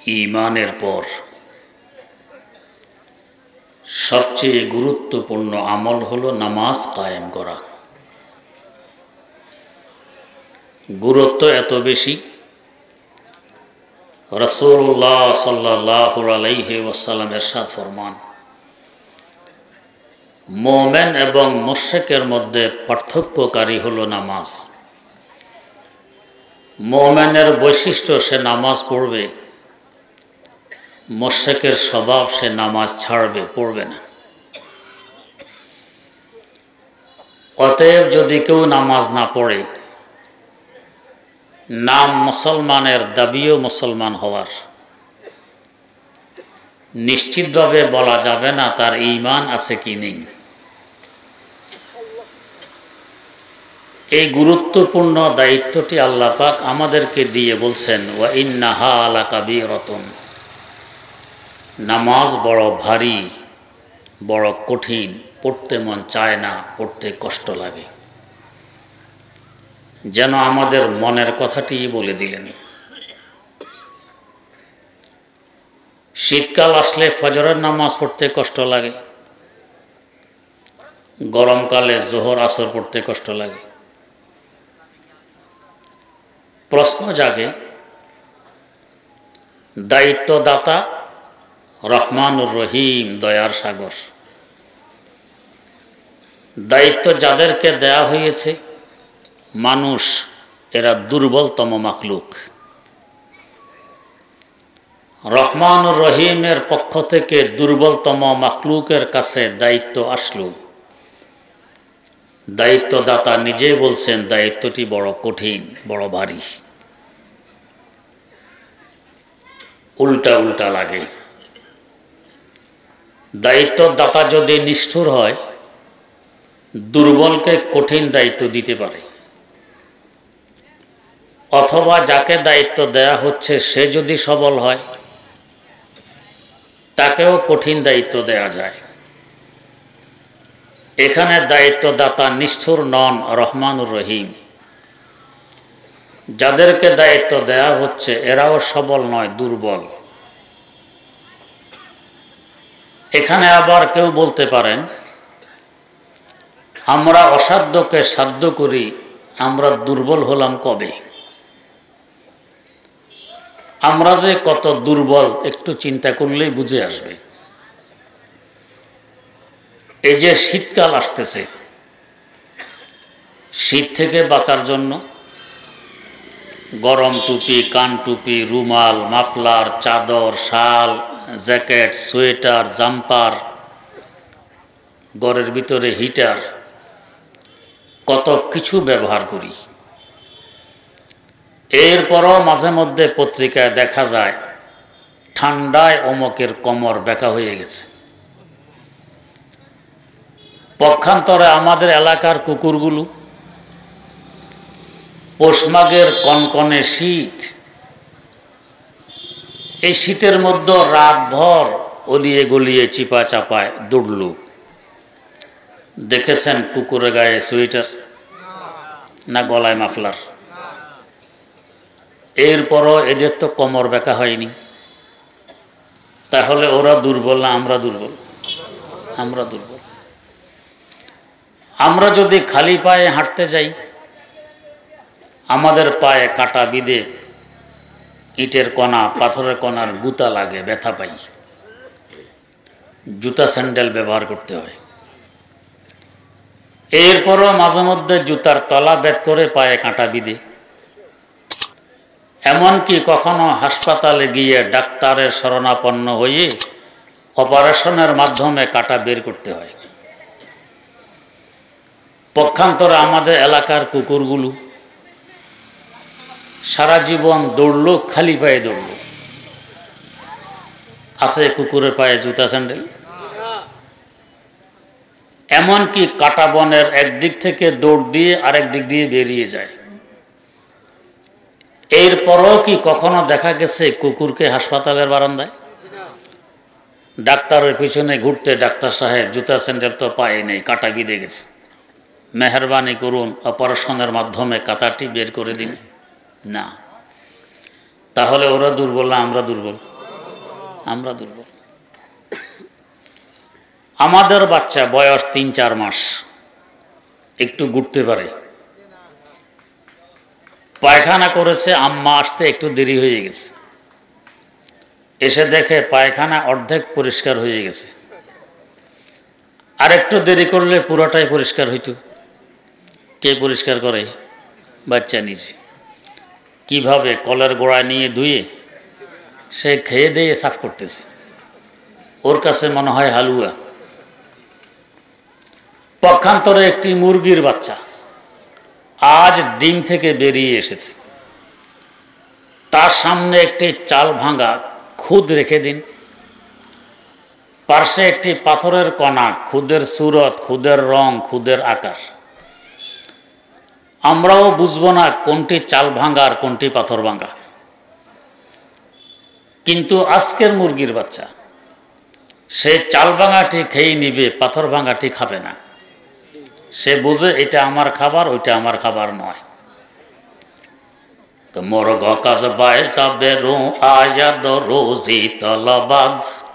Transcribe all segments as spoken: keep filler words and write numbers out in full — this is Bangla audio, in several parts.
ঈমানের পর সবচেয়ে গুরুত্বপূর্ণ আমল হলো নামাজ কায়েম করা। গুরুত্ব এত বেশি, রাসূলুল্লাহ সাল্লাল্লাহু আলাইহি ওয়াসাল্লাম ইরশাদ ফরমান, মুমিন এবং মুশরিকের মধ্যে পার্থক্যকারী হলো নামাজ। মুমিনের বৈশিষ্ট্য সে নামাজ পড়বে, মুশরিকের স্বভাব সে নামাজ ছাড়বে, পড়বে না। অতএব যদি কেউ নামাজ না পড়ে, নাম মুসলমানের দাবিও মুসলমান হওয়ার, নিশ্চিতভাবে বলা যাবে না তার ঈমান আছে কি নেই। এই গুরুত্বপূর্ণ দায়িত্বটি আল্লাহ পাক আমাদেরকে দিয়ে বলছেন, ওয়া ইন্নাহা লাকাবীরাতুন, নামাজ বড় ভারী, বড় কঠিন, পড়তে মন চায় না, পড়তে কষ্ট লাগে। যেন আমাদের মনের কথাটি বলে দিলেন। শীতকাল আসলে ফজরের নামাজ পড়তে কষ্ট লাগে, গরমকালে জোহর আসর পড়তে কষ্ট লাগে। প্রশ্ন জাগে, দায়িত্বদাতা রহমানুর রহিম, দয়ার সাগর, দায়িত্ব যাদেরকে দেয়া হয়েছে মানুষ, এরা দুর্বলতম মাখলুক। রহমানুর রহিমের পক্ষ থেকে দুর্বলতম মাখলুকের কাছে দায়িত্ব আসলো, দায়িত্বদাতা নিজেই বলছেন দায়িত্বটি বড় কঠিন, বড় ভারী, উল্টা উল্টা লাগে। দায়িত্বদাতা যদি নিষ্ঠুর হয়, দুর্বলকে কঠিন দায়িত্ব দিতে পারে, অথবা যাকে দায়িত্ব দেয়া হচ্ছে সে যদি সবল হয়, তাকেও কঠিন দায়িত্ব দেয়া যায়। এখানে দায়িত্বদাতা নিষ্ঠুর নন, রহমানুর রহিম। যাদেরকে দায়িত্ব দেয়া হচ্ছে এরাও সবল নয়, দুর্বল। এখানে আবার কেউ বলতে পারেন, আমরা অসাধ্যকে সাধ্য করি, আমরা দুর্বল হলাম কবে? আমরা যে কত দুর্বল একটু চিন্তা করলেই বুঝে আসবে। এই যে শীতকাল আসতেছে, শীত থেকে বাঁচার জন্য গরম টুপি, কান টুপি, রুমাল, মাফলার, চাদর, শাল, জ্যাকেট, সোয়েটার, জাম্পার, ঘরের ভিতরে হিটার, কত কিছু ব্যবহার করি। এরপরও মাঝে মধ্যে পত্রিকায় দেখা যায় ঠান্ডায় অমকের কোমর বেঁকা হয়ে গেছে। পক্ষান্তরে আমাদের এলাকার কুকুরগুলো পৌষ মাঘের কনকনে শীত, এই শীতের মধ্যে রাতভর অলিয়ে গলিয়ে চিপা চাপায় দৌড়ল। দেখেছেন কুকুরের গায়ে সোয়েটার না গলায় মাফলার? এরপরও এদের তো কোমর বেঁকা হয়নি। তাহলে ওরা দুর্বল না আমরা দুর্বল? আমরা দুর্বল। আমরা যদি খালি পায়ে হাঁটতে যাই, আমাদের পায়ে কাটা বিঁধে ইটের কণা, পাথরের কণার গুতা লাগে, ব্যথা পাই, জুতা স্যান্ডেল ব্যবহার করতে হয়। এরপরও মাঝে মধ্যে জুতার তলা বেদ করে পায়ে কাঁটা বিঁধে, এমনকি কখনো হাসপাতালে গিয়ে ডাক্তারের শরণাপন্ন হয়ে অপারেশনের মাধ্যমে কাঁটা বের করতে হয়। পক্ষান্তরে আমাদের এলাকার কুকুরগুলো সারা জীবন দৌড়লো, খালি পায়ে দৌড়লো। আছে কুকুরের পায়ে জুতা স্যান্ডেল? এমনকি কাটা বনের একদিক থেকে দৌড় দিয়ে আরেক দিক দিয়ে বেরিয়ে যায়। এরপরও কি কখনো দেখা গেছে কুকুরকে হাসপাতালের বারান্দায়? ডাক্তারের পিছনে ঘুরতে, ডাক্তার সাহেব জুতা স্যান্ডেল তো পায়ে নেই, কাটা বিঁধে গেছে, মেহরবানি করুন অপারেশনের মাধ্যমে কাঁটাটি বের করে দিন। না। তাহলে ওরা দুর্বল না আমরা দুর্বল? আমরা দুর্বল। আমাদের বাচ্চা বয়স তিন চার মাস, একটু ঘুরতে পারে, পায়খানা করেছে, আম্মা আসতে একটু দেরি হয়ে গেছে, এসে দেখে পায়খানা অর্ধেক পরিষ্কার হয়ে গেছে, আর একটু দেরি করলে পুরোটাই পরিষ্কার হইত। কে পরিষ্কার করে? বাচ্চা নিজে। কিভাবে? কলের গোড়ায় নিয়ে ধুয়ে সে খেয়ে দিয়ে সাফ করতেছে, ওর কাছে মনে হয় হালুয়া। পক্ষান্তরে একটি মুরগির বাচ্চা আজ ডিম থেকে বেরিয়ে এসেছে, তার সামনে একটি চাল ভাঙা খুদ রেখে দিন, পার্শ্বে একটি পাথরের কণা, খুদের সুরত, খুদের রং, খুদের আকার, আমরাও বুঝবো না কোনটি চাল ভাঙা আর কোনটি পাথর ভাঙা। কিন্তু আজকের মুরগির বাচ্চা সে চাল ভাঙাটি খেয়ে নিবে, পাথর ভাঙাটি খাবে না। সে বুঝে এটা আমার খাবার, ওইটা আমার খাবার নয়। মোরগ কাজ বায় যাবে রো আয়াদ রোজি তলবাদ,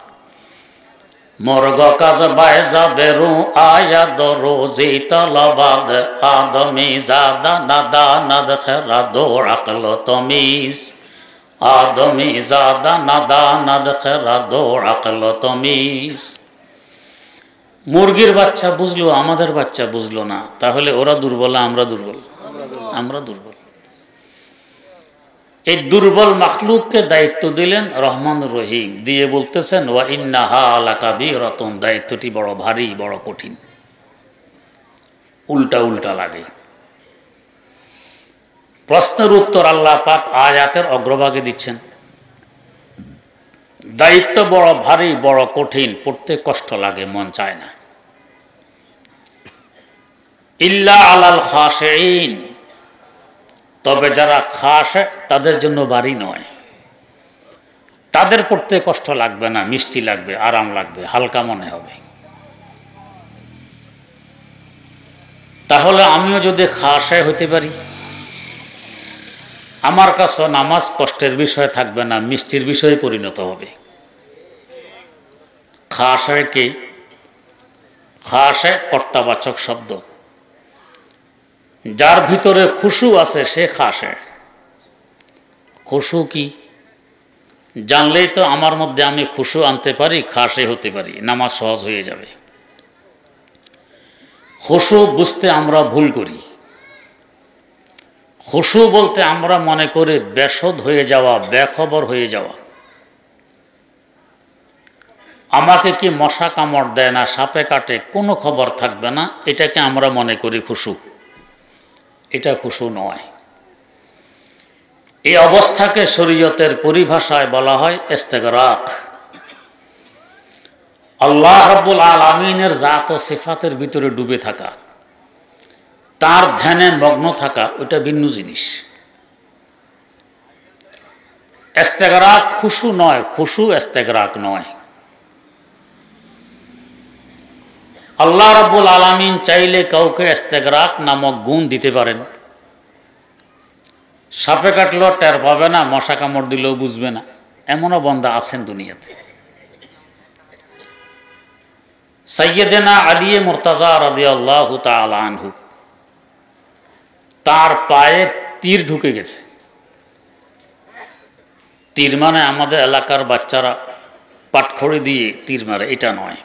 মোরগ কাজ বায় যাবে রো আয়াদ রোজি তলবাদ, আদমি জাদা নাদা নাদ খেরা দৌড় আকল তমিজ, আদমি জাদা নাদা নাদ খেরা দৌড় আকল তমিজ। মুরগির বাচ্চা বুঝলো, আমাদের বাচ্চা বুঝলো না, তাহলে ওরা দুর্বল, আমরা দুর্বল, আমরা দুর্বল। এই দুর্বল মাখলুককে দায়িত্ব দিলেন রহমান রহিম, দিয়ে বলতেছেন ওয়া ইন্নাহা লাকাবীরাতুন, দায়িত্বটি বড় ভারী, বড় কঠিন। উল্টা উল্টা লাগে। প্রশ্নের উত্তর আল্লাহ পাক আয়াতের অগ্রভাগে দিচ্ছেন। দায়িত্ব বড় ভারী, বড় কঠিন, পড়তে কষ্ট লাগে, মন চায় না। ইল্লা আলাল খাশিঈন, তবে যারা খাশে তাদের জন্য ভারী নয়, তাদের পড়তে কষ্ট লাগবে না, মিষ্টি লাগবে, আরাম লাগবে, হালকা মনে হবে। তাহলে আমিও যদি খাশে হতে পারি, আমার কাছে নামাজ কষ্টের বিষয় থাকবে না, মিষ্টির বিষয়ে পরিণত হবে। খাশে কি? খাশে কর্তাবাচক শব্দ। যার ভিতরে খুশু আছে সে খাশে। খুশু কি? জানলেই তো আমার মধ্যে আমি খুশু আনতে পারি, খাশে হতে পারি, নামাজ সহজ হয়ে যাবে। খুশু বুঝতে আমরা ভুল করি। খুশু বলতে আমরা মনে করি বেসদ হয়ে যাওয়া, বেখবর হয়ে যাওয়া। আমাকে কি মশা কামড় দেয় না, সাপে কাটে, কোনো খবর থাকবে না, এটাকে আমরা মনে করি খুশু। এটা খুশু নয়। এই অবস্থাকে শরীয়তের পরিভাষায় বলা হয় ইস্তেগরাক। আল্লাহ রাব্বুল আলামিনের জাত ও সিফাতের ভিতরে ডুবে থাকা, তার ধ্যানে মগ্ন থাকা, ওইটা ভিন্ন জিনিস। ইস্তেগরাক খুশু নয়, খুশু ইস্তেগরাক নয়। আল্লাহ রাব্বুল আলামিন চাইলে কাউকে ইস্তেগরাক নামক গুণ দিতে পারেন। সাপে কাটলেও টের পাবে না, মশা কামড় দিলেও বুঝবে না, এমনও বান্দা আছেন দুনিয়াতে। সাইয়্যিদনা আলী মুর্তাজা রাদিয়াল্লাহু তাআলা আনহু, তার পায়ে তীর ঢুকে গেছে। তীর মানে আমাদের এলাকার বাচ্চারা পাটখড়ি দিয়ে তীর মারে, এটা নয়।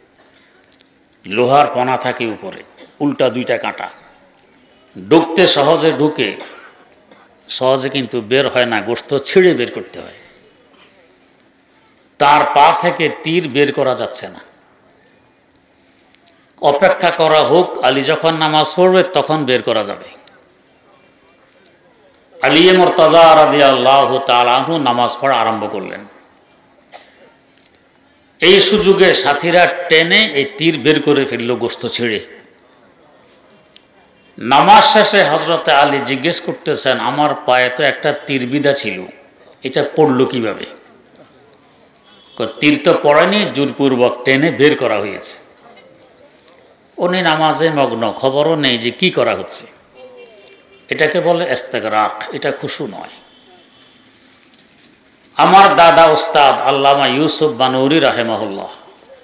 লোহার পনা থাকে উপরে, উল্টা দুইটা কাঁটা, ঢুকতে সহজে ঢুকে, সহজে কিন্তু বের হয় না, গোশত ছিঁড়ে বের করতে হয়। তার পা থেকে তীর বের করা যাচ্ছে না। অপেক্ষা করা হোক, আলী যখন নামাজ পড়বে তখন বের করা যাবে। আলী মুর্তাজা রাদিয়াল্লাহু তাআলা আনহু নামাজ পড়া আরম্ভ করলেন। এই সুযোগে সাথীরা টেনে এই তীর বের করে ফেলল গোশত ছিঁড়ে। নামাজ শেষে হযরতে আলী জিজ্ঞেস করতেছেন, আমার পায়ে তো একটা তীর বিঁধা ছিল, এটা পড়লো কিভাবে? তীর তো পড়েনি, জোরপূর্বক টেনে বের করা হয়েছে। উনি নামাজে মগ্ন, খবরও নেই যে কি করা হচ্ছে। এটাকে বলে ইস্তেগরাক, এটা খুশু নয়। আমার দাদা উস্তাদ আল্লামা ইউসুফ বানুরি রাহেমাহুল্লাহ,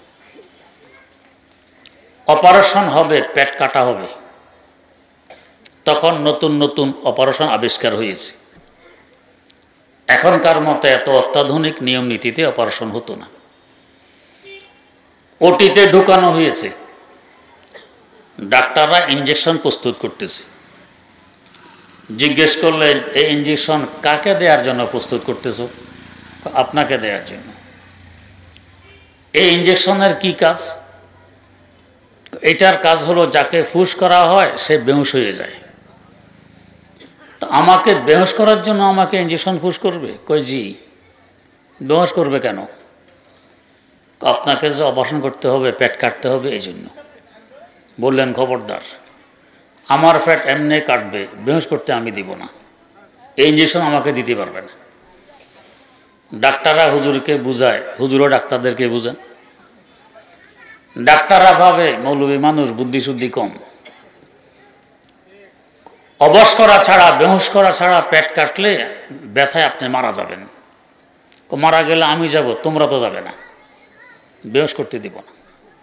অপারেশন হবে, পেট কাটা হবে, তখন নতুন নতুন অপারেশন আবিষ্কার হয়েছে। এখনকার মতো এত অত্যাধুনিক নিয়ম নীতিতে অপারেশন হতো না। ওটিতে ঢুকানো হয়েছে, ডাক্তাররা ইঞ্জেকশন প্রস্তুত করতেছে। জিজ্ঞেস করলেন, এই ইঞ্জেকশন কাকে দেওয়ার জন্য প্রস্তুত করতেছ? আপনাকে দেওয়ার জন্য। এই ইঞ্জেকশনের কি কাজ? এটার কাজ হলো যাকে ফুস করা হয় সে বেহুশ হয়ে যায়। তো আমাকে বেহুশ করার জন্য আমাকে ইঞ্জেকশন ফুস করবে? কই জি। বেহুশ করবে কেন? আপনাকে যে অপারেশন করতে হবে, পেট কাটতে হবে, এই জন্য। বললেন, খবরদার, আমার পেট এমনি কাটবে, বেহুশ করতে আমি দিব না, এই ইঞ্জেকশন আমাকে দিতে পারবে না। ডাক্তাররা হুজুরকে বুঝায়, হুজুরও ডাক্তারদেরকে বুঝান। ডাক্তাররা ভাবে মৌলবী মানুষ, বুদ্ধি শুদ্ধি কম, অবশ করা ছাড়া, বেহুশ করা ছাড়া পেট কাটলে ব্যথায় আপনি মারা যাবেন। মারা গেলে আমি যাব, তোমরা তো যাবে না, বেহুশ করতে দিব না।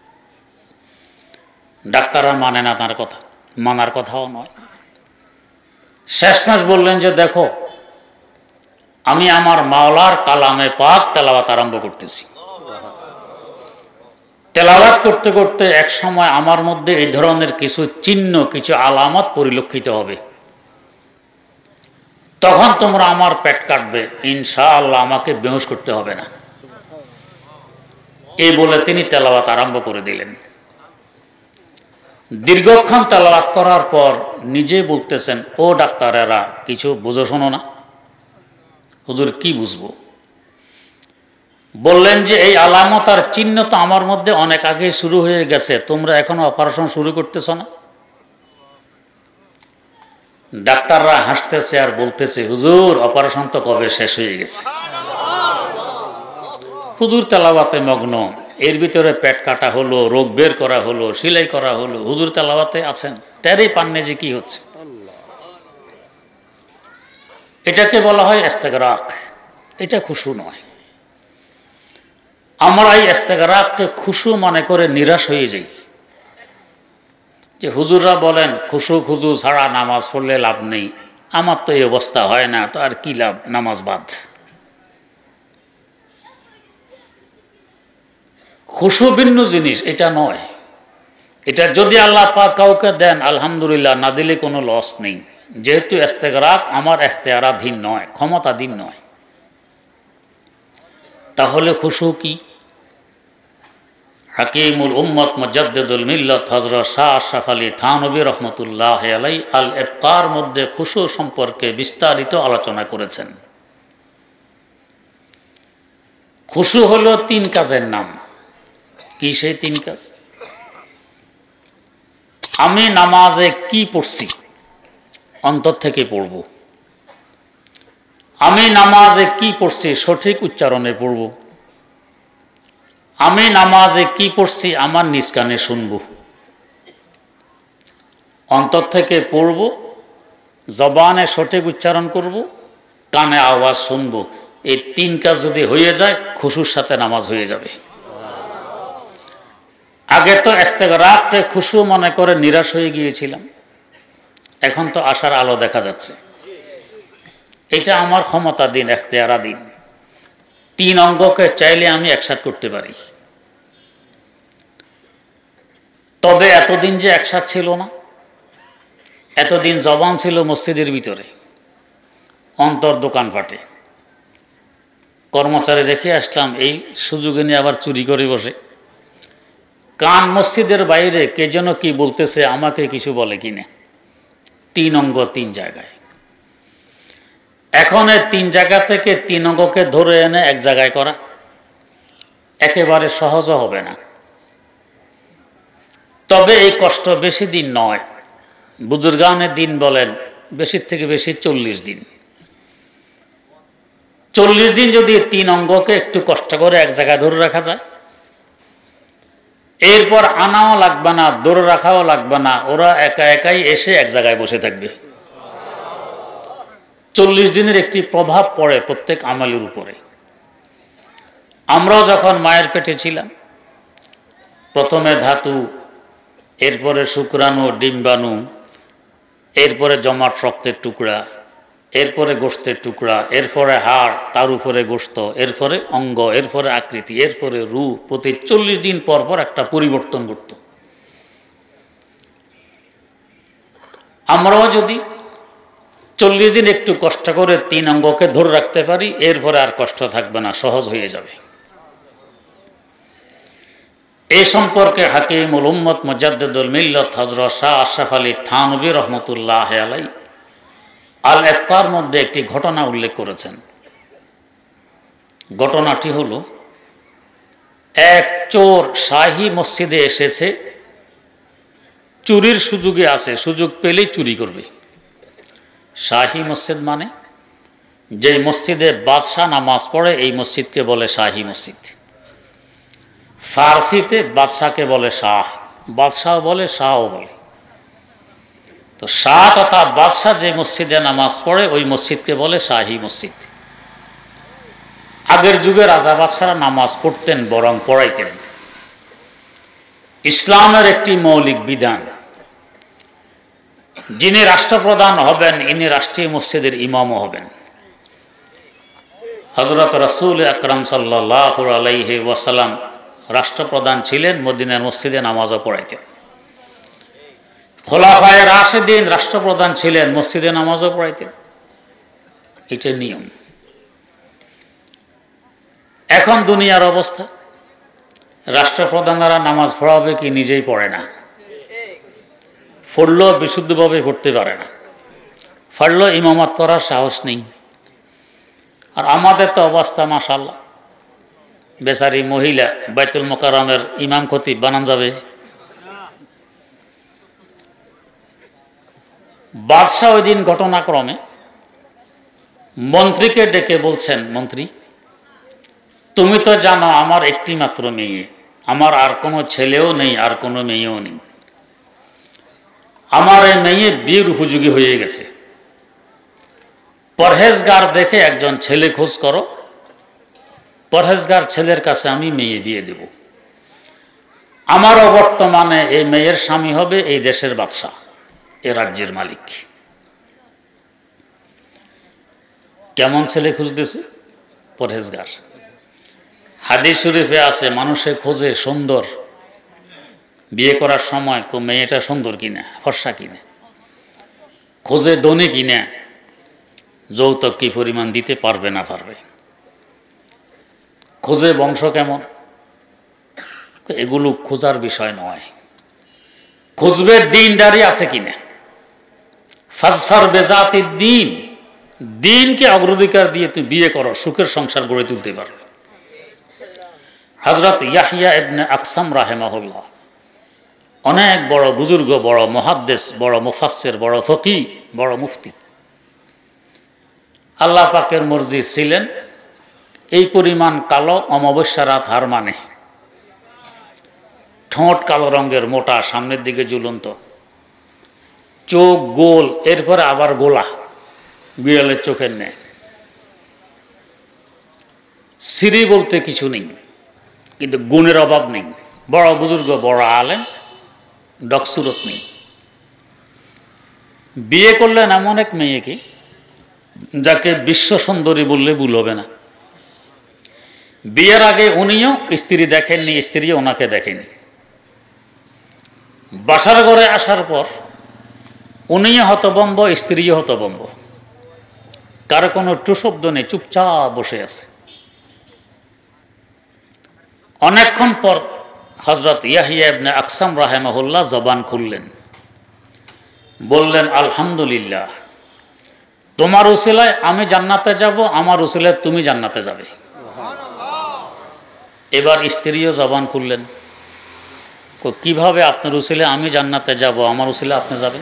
ডাক্তাররা মানে না তার কথা, মানার কথাও নয়। শেষমেশ বললেন যে, দেখো, আমি আমার মাওলার কালামে পাক তেলাওয়াত আরম্ভ করতেছি। তেলাওয়াত করতে করতে এক সময় আমার মধ্যে এই ধরনের কিছু চিহ্ন, কিছু আলামত পরিলক্ষিত হবে, তখন তোমরা আমার পেট কাটবে, ইনশাআল্লাহ আমাকে বেহুশ করতে হবে না। এই বলে তিনি তেলাওয়াত আরম্ভ করে দিলেন। দীর্ঘক্ষণ তেলাওয়াত করার পর নিজে বলতেছেন, ও ডাক্তারেরা, কিছু বুঝো শোনো না? হুজুর, কি বুঝবো? বললেন যে, এই আলামত আর চিহ্ন তো আমার মধ্যে অনেক আগে শুরু হয়ে গেছে, তোমরা এখনো অপারেশন শুরু করতেছ না? ডাক্তাররা হাসতেছে আর বলতেছে, হুজুর, অপারেশন তো কবে শেষ হয়ে গেছে। হুজুর তেলাওয়াতে মগ্ন, এর ভিতরে পেট কাটা হলো, রোগ বের করা হলো, সেলাই করা হলো, হুজুর তেলাওয়াতে আছেন, টেরই পাননি যে কি হচ্ছে। এটাকে বলা হয় ইস্তেগরাক, এটা খুশু নয়। আমরা এই ইস্তেগরাককে খুশু মনে করে নিরাশ হয়ে যাই, যে হুজুররা বলেন খুশু খুজু ছাড়া নামাজ পড়লে লাভ নেই, আমার তো এই অবস্থা হয় না, তো আর কি লাভ, নামাজ বাদ। খুশু ভিন্ন জিনিস, এটা নয়। এটা যদি আল্লাহ পাক কাউকে দেন আলহামদুলিল্লাহ, না দিলে কোনো লস নেই। যেহেতু ইস্তেগরাক আমার এখতিয়ারাধীন নয়, ক্ষমতাধীন নয়, তাহলে খুশু কি? হাকিমুল উম্মত মুজাদ্দিদুল মিল্লাত হযরত শাহ আশরাফ আলী থানভী রহমতুল্লাহ আলাইহি আল ইফতার মধ্যে খুশু সম্পর্কে বিস্তারিত আলোচনা করেছেন। খুশু হলো তিন কাজের নাম। কি সেই তিন কাজ? আমি নামাজে কি পড়ছি অন্তর থেকে পড়ব, আমি নামাজে কি পড়ছি সঠিক উচ্চারণে পড়ব, আমি নামাজে কি পড়ছি আমার নিজ কানে শুনব, অন্তর থেকে পড়ব, জবানে সঠিক উচ্চারণ করব, কানে আওয়াজ শুনব। এই তিন কাজ যদি হয়ে যায়, খুশুর সাথে নামাজ হয়ে যাবে। আগে তো ইস্তেগরাককে খুশু মনে করে নিরাশ হয়ে গিয়েছিলাম, এখন তো আশার আলো দেখা যাচ্ছে। এটা আমার ক্ষমতাধীন, এখতিয়ারাধীন। তিন অঙ্গকে চাইলে আমি একসাথ করতে পারি। তবে এতদিন যে একসাথ ছিল না, এতদিন জবান ছিল মসজিদের ভিতরে, অন্তর দোকানপাটে। কর্মচারী রেখে আসলাম, এই সুযোগে নিয়ে আবার চুরি করে বসে। কান মসজিদের বাইরে, কে যেন কি বলতেছে, আমাকে কিছু বলে কিনা। তিন অঙ্গ তিন জায়গায়। এখন এই তিন জায়গা থেকে তিন অঙ্গকে ধরে এনে এক জায়গায় করা একেবারে সহজও হবে না। তবে এই কষ্ট বেশি দিন নয়। বুজুর্গানের দিন বলেন বেশি থেকে বেশি চল্লিশ দিন। চল্লিশ দিন যদি তিন অঙ্গকে একটু কষ্ট করে এক জায়গায় ধরে রাখা যায়, এরপর আনাও লাগবে না, ধরে রাখাও লাগবে না, ওরা একা একাই এসে এক জায়গায় বসে থাকবে। চল্লিশ দিনের একটি প্রভাব পড়ে প্রত্যেক আমলের উপরে। আমরাও যখন মায়ের পেটে ছিলাম, প্রথমে ধাতু, এরপরে শুক্রাণু, ডিম্বাণু, এরপরে জমাট রক্তের টুকরা, এরপরে গোশতের টুকরা, এরপরে হাড়, তার উপরে গোশত, এরপরে অঙ্গ, এরপরে আকৃতি, এরপরে রূপ। প্রতি চল্লিশ দিন পর পর একটা পরিবর্তন ঘটত। আমরাও যদি চল্লিশ দিন একটু কষ্ট করে তিন অঙ্গকে ধরে রাখতে পারি, এরপরে আর কষ্ট থাকবে না, সহজ হয়ে যাবে। এই সম্পর্কে হাকিমুল উম্মত মুজাদ্দিদুল মিল্লাত হযরত শাহ আশরাফ আলী থানভী রহমতুল্লাহ আলাইহি আল ইফতার মধ্যে একটি ঘটনা উল্লেখ করেছেন। ঘটনাটি হলো, এক চোর শাহী মসজিদে এসেছে, চুরির সুযোগে আছে, সুযোগ পেলেই চুরি করবে। শাহী মসজিদ মানে যে মসজিদে বাদশাহ নামাজ পড়ে, এই মসজিদকে বলে শাহী মসজিদ। ফার্সিতে বাদশাহকে বলে শাহ, বাদশাহ বলে, শাহও বলে। তো শাহ তথা বাদশাহ যে মসজিদে নামাজ পড়ে, ওই মসজিদকে বলে শাহী মসজিদ। আগের যুগে রাজা বাদশাহরা নামাজ পড়তেন, বরং পড়াইতেন। ইসলামের একটি মৌলিক বিধান, যিনি রাষ্ট্রপ্রধান হবেন, ইনি রাষ্ট্রীয় মসজিদের ইমামও হবেন। হযরত রাসূল আকরাম সাল্লাল্লাহু আলাইহি ওয়াসাল্লাম রাষ্ট্রপ্রধান ছিলেন, মদিনার মসজিদে নামাজও পড়াইতেন। খোলাফায়ে রাশিদিন রাষ্ট্রপ্রধান ছিলেন, মসজিদে নামাজও পড়াইতেন। এটা নিয়ম। এখন দুনিয়ার অবস্থা, রাষ্ট্রপ্রধানরা নামাজ পড়াবে কি নিজেই পড়ে না, পড়লেও বিশুদ্ধভাবে পড়তে পারে না, পড়লেও ইমামত করার সাহস নেই। আর আমাদের তো অবস্থা মাশাআল্লাহ, বেচারি মহিলা বাইতুল মোকাররমের ইমাম খতিব বানান যাবে। বাদশাহ ওই দিন ঘটনাক্রমে মন্ত্রীকে ডেকে বলছেন, মন্ত্রী, তুমি তো জানো আমার একটি মাত্র মেয়ে, আমার আর কোনো ছেলেও নেই, আর কোনো মেয়েও নেই। আমার এই মেয়ে বিয়ের উপযোগী হয়ে গেছে। পরহেজগার দেখে একজন ছেলে খোঁজ করো, পরহেজগার ছেলের কাছে আমি মেয়ে বিয়ে দেব। আমারও বর্তমানে এই মেয়ের স্বামী হবে এই দেশের বাদশাহ, এ রাজ্যের মালিক। কেমন ছেলে খুঁজতেছে? পরহেজগার। হাদিস শরীফে আছে, মানুষে খোঁজে সুন্দর, বিয়ে করার সময় কো মেয়েটা সুন্দর কিনা, ফর্সা কিনা, খোঁজে ধনী কিনা, যৌতুক কি পরিমাণ দিতে পারবে না পারবে, খোঁজে বংশ কেমন। এগুলো খোঁজার বিষয় নয়, খুঁজবে দিনদারি আছে কিনা। ফাজফার বেজাতি দিন, দিনকে অগ্রাধিকার দিয়ে তুমি বিয়ে করো, সুখের সংসার গড়ে তুলতে পারবে। হযরত ইয়াহইয়া ইবনে আকসাম রাহিমাহুল্লাহ অনেক বড় বুজুর্গ, বড় মুহাদ্দিস, বড় মুফাসসির, বড় ফকিহ, বড় মুফতি। আল্লাহ পাকের মর্জি ছিলেন এই পরিমাণ কালো, অমাবস্যা রাত হার মানে, ঠোঁট কালো রঙের, মোটা, সামনের দিকে ঝুলন্ত, চোখ গোল, এরপরে আবার গোলা, বিড়ালের চোখের ন্যায়। সিঁড়ি বলতে কিছু নেই, কিন্তু গুণের অভাব নেই। বড় বুজুর্গ, বড় আলেম, ডকসুরত নেই। বিয়ে করলেন এমন এক মেয়েকে যাকে বিশ্ব সুন্দরী বললে ভুল হবে না। বিয়ের আগে উনিও স্ত্রী দেখেননি, স্ত্রীও ওনাকে দেখেনি। বাসার ঘরে আসার পর উনিও হতভম্ব, স্ত্রীও হতভম্ব। কারো কোনো টু শব্দ নেই, চুপচাপ বসে আছে। অনেকক্ষণ পর হযরত ইয়াহইয়া ইবনে আকসাম রাহিমাহুল্লাহ জবান খুললেন, বললেন, আলহামদুলিল্লাহ, তোমার উসিলায় আমি জান্নাতে যাব, আমার উসিলায় তুমি জান্নাতে যাবে। এবার স্ত্রীও জবান খুললেন, কিভাবে আপনার উসিলায় আমি জান্নাতে যাব, আমার উসিলায় আপনি যাবেন?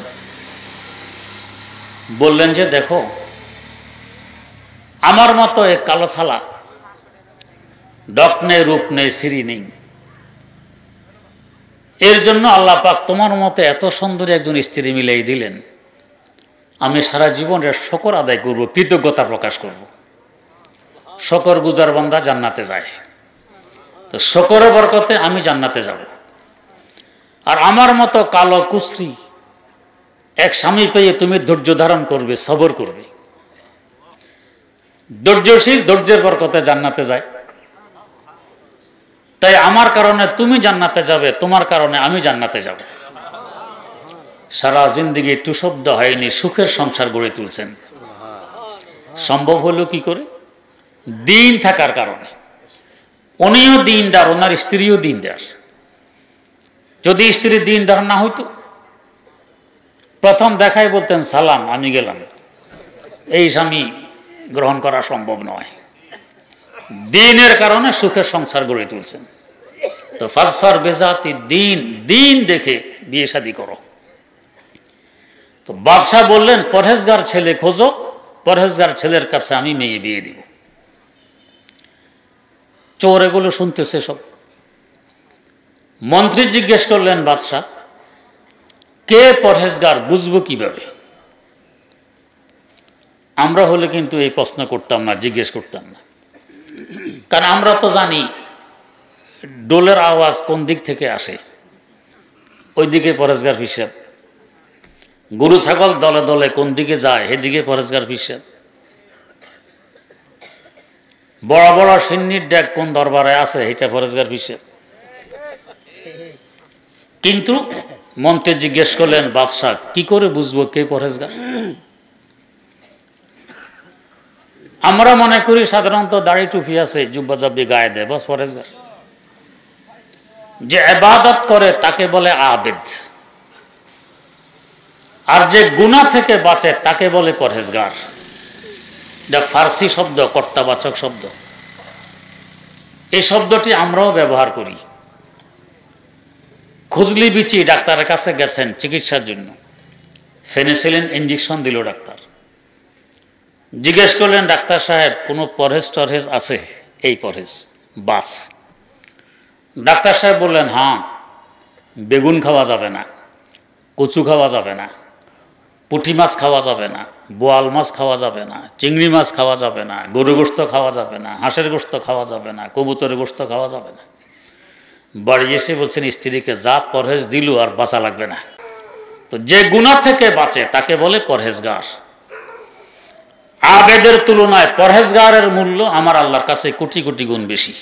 বললেন যে, দেখো, আমার মতো এক কালো ছালা, ডক নেই, রূপ নেই, সিঁড়ি নেই, এর জন্য আল্লাহ পাক তোমার মতো এত সুন্দরী একজন স্ত্রী মিলাই দিলেন। আমি সারা জীবনের শকর আদায় করব, কৃতজ্ঞতা প্রকাশ করব। শকর গুজার বান্দা জান্নাতে যায়। তো শকরের বরকতে আমি জান্নাতে যাব। আর আমার মতো কালো কুশ্রী এক স্বামী পেয়ে তুমি ধৈর্য ধারণ করবে, সবর করবে। ধৈর্যশীল ধৈর্যের বরকতে জান্নাতে যায়। তাই আমার কারণে তুমি জান্নাতে যাবে, তোমার কারণে আমি জান্নাতে যাব। সারা জিন্দেগি একটু শব্দ হয়নি, সুখের সংসার গড়ে তুলছেন। সম্ভব হলো কি করে? দিন থাকার কারণে। উনিও দিনদার, ওনার স্ত্রীও দিনদার। যদি স্ত্রী দিনদার না হইতো, প্রথম দেখাই বলতেন সালাম, আমি গেলাম। এই স্বামী গ্রহণ করা সম্ভব নয়। দিনের কারণে সুখের সংসার গড়ে তুলছেন। তো ফাসফার বেজাতি দিন, দিন দেখে বিয়ে শাদী করো। তো বাদশাহ বললেন পরহেজগার ছেলে খোঁজো, পরহেজগার ছেলের কাছে আমি মেয়ে বিয়ে দিব। চোর এগুলো শুনতেছে সব। মন্ত্রী জিজ্ঞেস করলেন বাদশাহ, কে পরহেজগার বুঝবো কিভাবে? আমরা হলে কিন্তু এই প্রশ্ন করতাম না, জিজ্ঞেস করতাম না। কারণ আমরা তো জানি ডোলের আওয়াজ কোন দিক থেকে আসে, ওই দিকে পরহেজগার হিসাব। গরু ছাগল দলে দলে কোন দিকে যায়, সেদিকে পরহেজগার হিসাব। বড় বড় সিন্নির ডেক কোন দরবারে আছে, এটা পরহেজগার হিসাব। কিন্তু মন্ত্রী জিজ্ঞেস করলেন বাদশাহ, কি করে বুঝবো কে পরহেজগার? আমরা মনে করি সাধারণত দাড়ি টুপি আছে, জুব্বা জাব্বি গায়ে দেয়, বস পরহেজগার। যে ইবাদত করে তাকে বলে আবেদ, আর যে গুনাহ থেকে বাঁচে তাকে বলে পরহেজগার। এটা ফার্সি শব্দ, কর্তাবাচক শব্দ। এই শব্দটি আমরাও ব্যবহার করি। খুজলি বিচি ডাক্তারের কাছে গেছেন চিকিৎসার জন্য, ফেনিসিলিন ইঞ্জেকশন দিল ডাক্তার। জিজ্ঞেস করলেন ডাক্তার সাহেব কোনো পরহেজ টরহেজ আছে? এই পরহেজ বাস। ডাক্তার সাহেব বললেন হ্যাঁ, বেগুন খাওয়া যাবে না, কচু খাওয়া যাবে না, পুঁটি মাছ খাওয়া যাবে না, বোয়াল মাছ খাওয়া যাবে না, চিংড়ি মাছ খাওয়া যাবে না, গরু গোশত খাওয়া যাবে না, হাঁসের গোশত খাওয়া যাবে না, কবুতরের গোশত খাওয়া যাবে না। বাড়ি এসে বলছেন স্ত্রীকে, যা পরহেজ দিল আর বাঁচা লাগবে না। তো যে গুনাহ থেকে বাঁচে তাকে বলে পরহেজগার। আবেদের তুলনায় পরহেজগারের মূল্য আমার আল্লাহর কাছে কোটি কোটি গুণ বেশি।